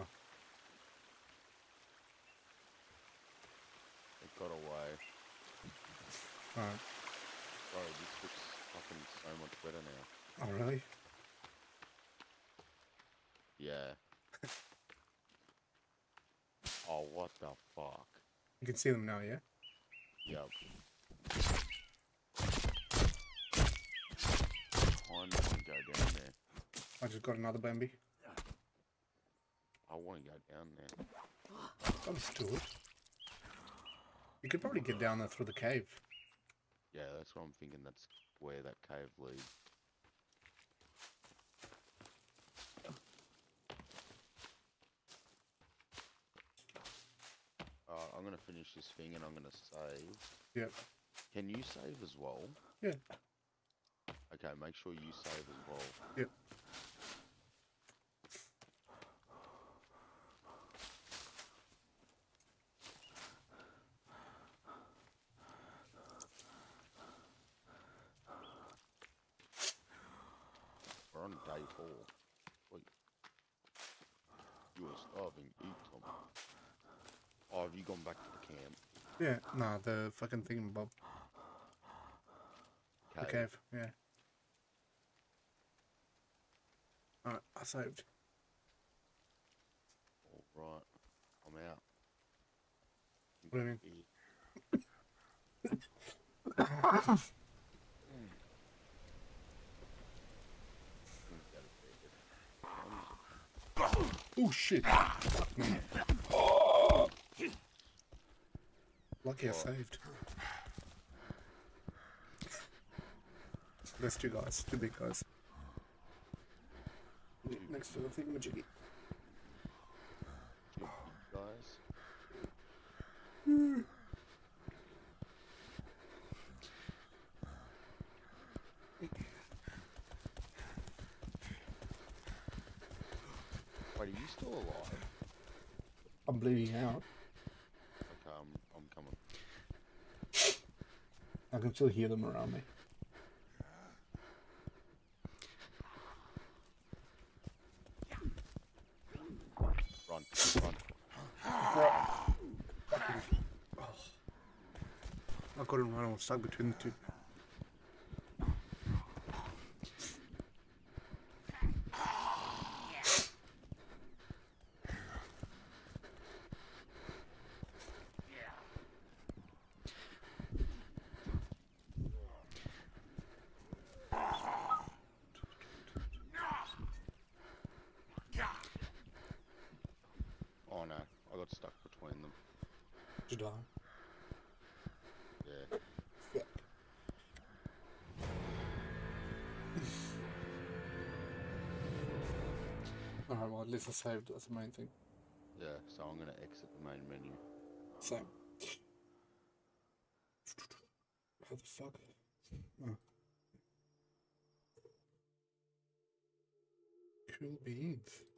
It got away. Alright. Bro, this looks fucking so much better now. Oh, really? Yeah. Oh, what the fuck? You can see them now, yeah? Yep. I want to go down there. I just got another Bambi. I want to go down there. Don't do it. You could probably get down there through the cave. Yeah, that's what I'm thinking. That's where that cave leads. I'm going to finish this thing and I'm going to save. Yep. Can you save as well? Yeah. Okay, make sure you save as well. Yep. We're on day 4. Wait. You are starving. Eat something. Oh, have you gone back to the camp? Yeah, nah, the fucking thingamabob. The cave, yeah. Alright, I saved. Alright. I'm out. What do you mean? Oh shit! Fuck me. Lucky I saved. There's two guys, two big guys. Next to the thingamajiggy. Two big guys. Wait, are you still alive? I'm bleeding out. Okay, I'm coming. I can still hear them around me. Run, run. I couldn't run, I was stuck between the two. got stuck between them. Did I? Yeah. Fuck. Alright, well, at least I saved. That's the main thing. Yeah, so I'm gonna exit the main menu. Same. How the fuck? Oh. Cool beans.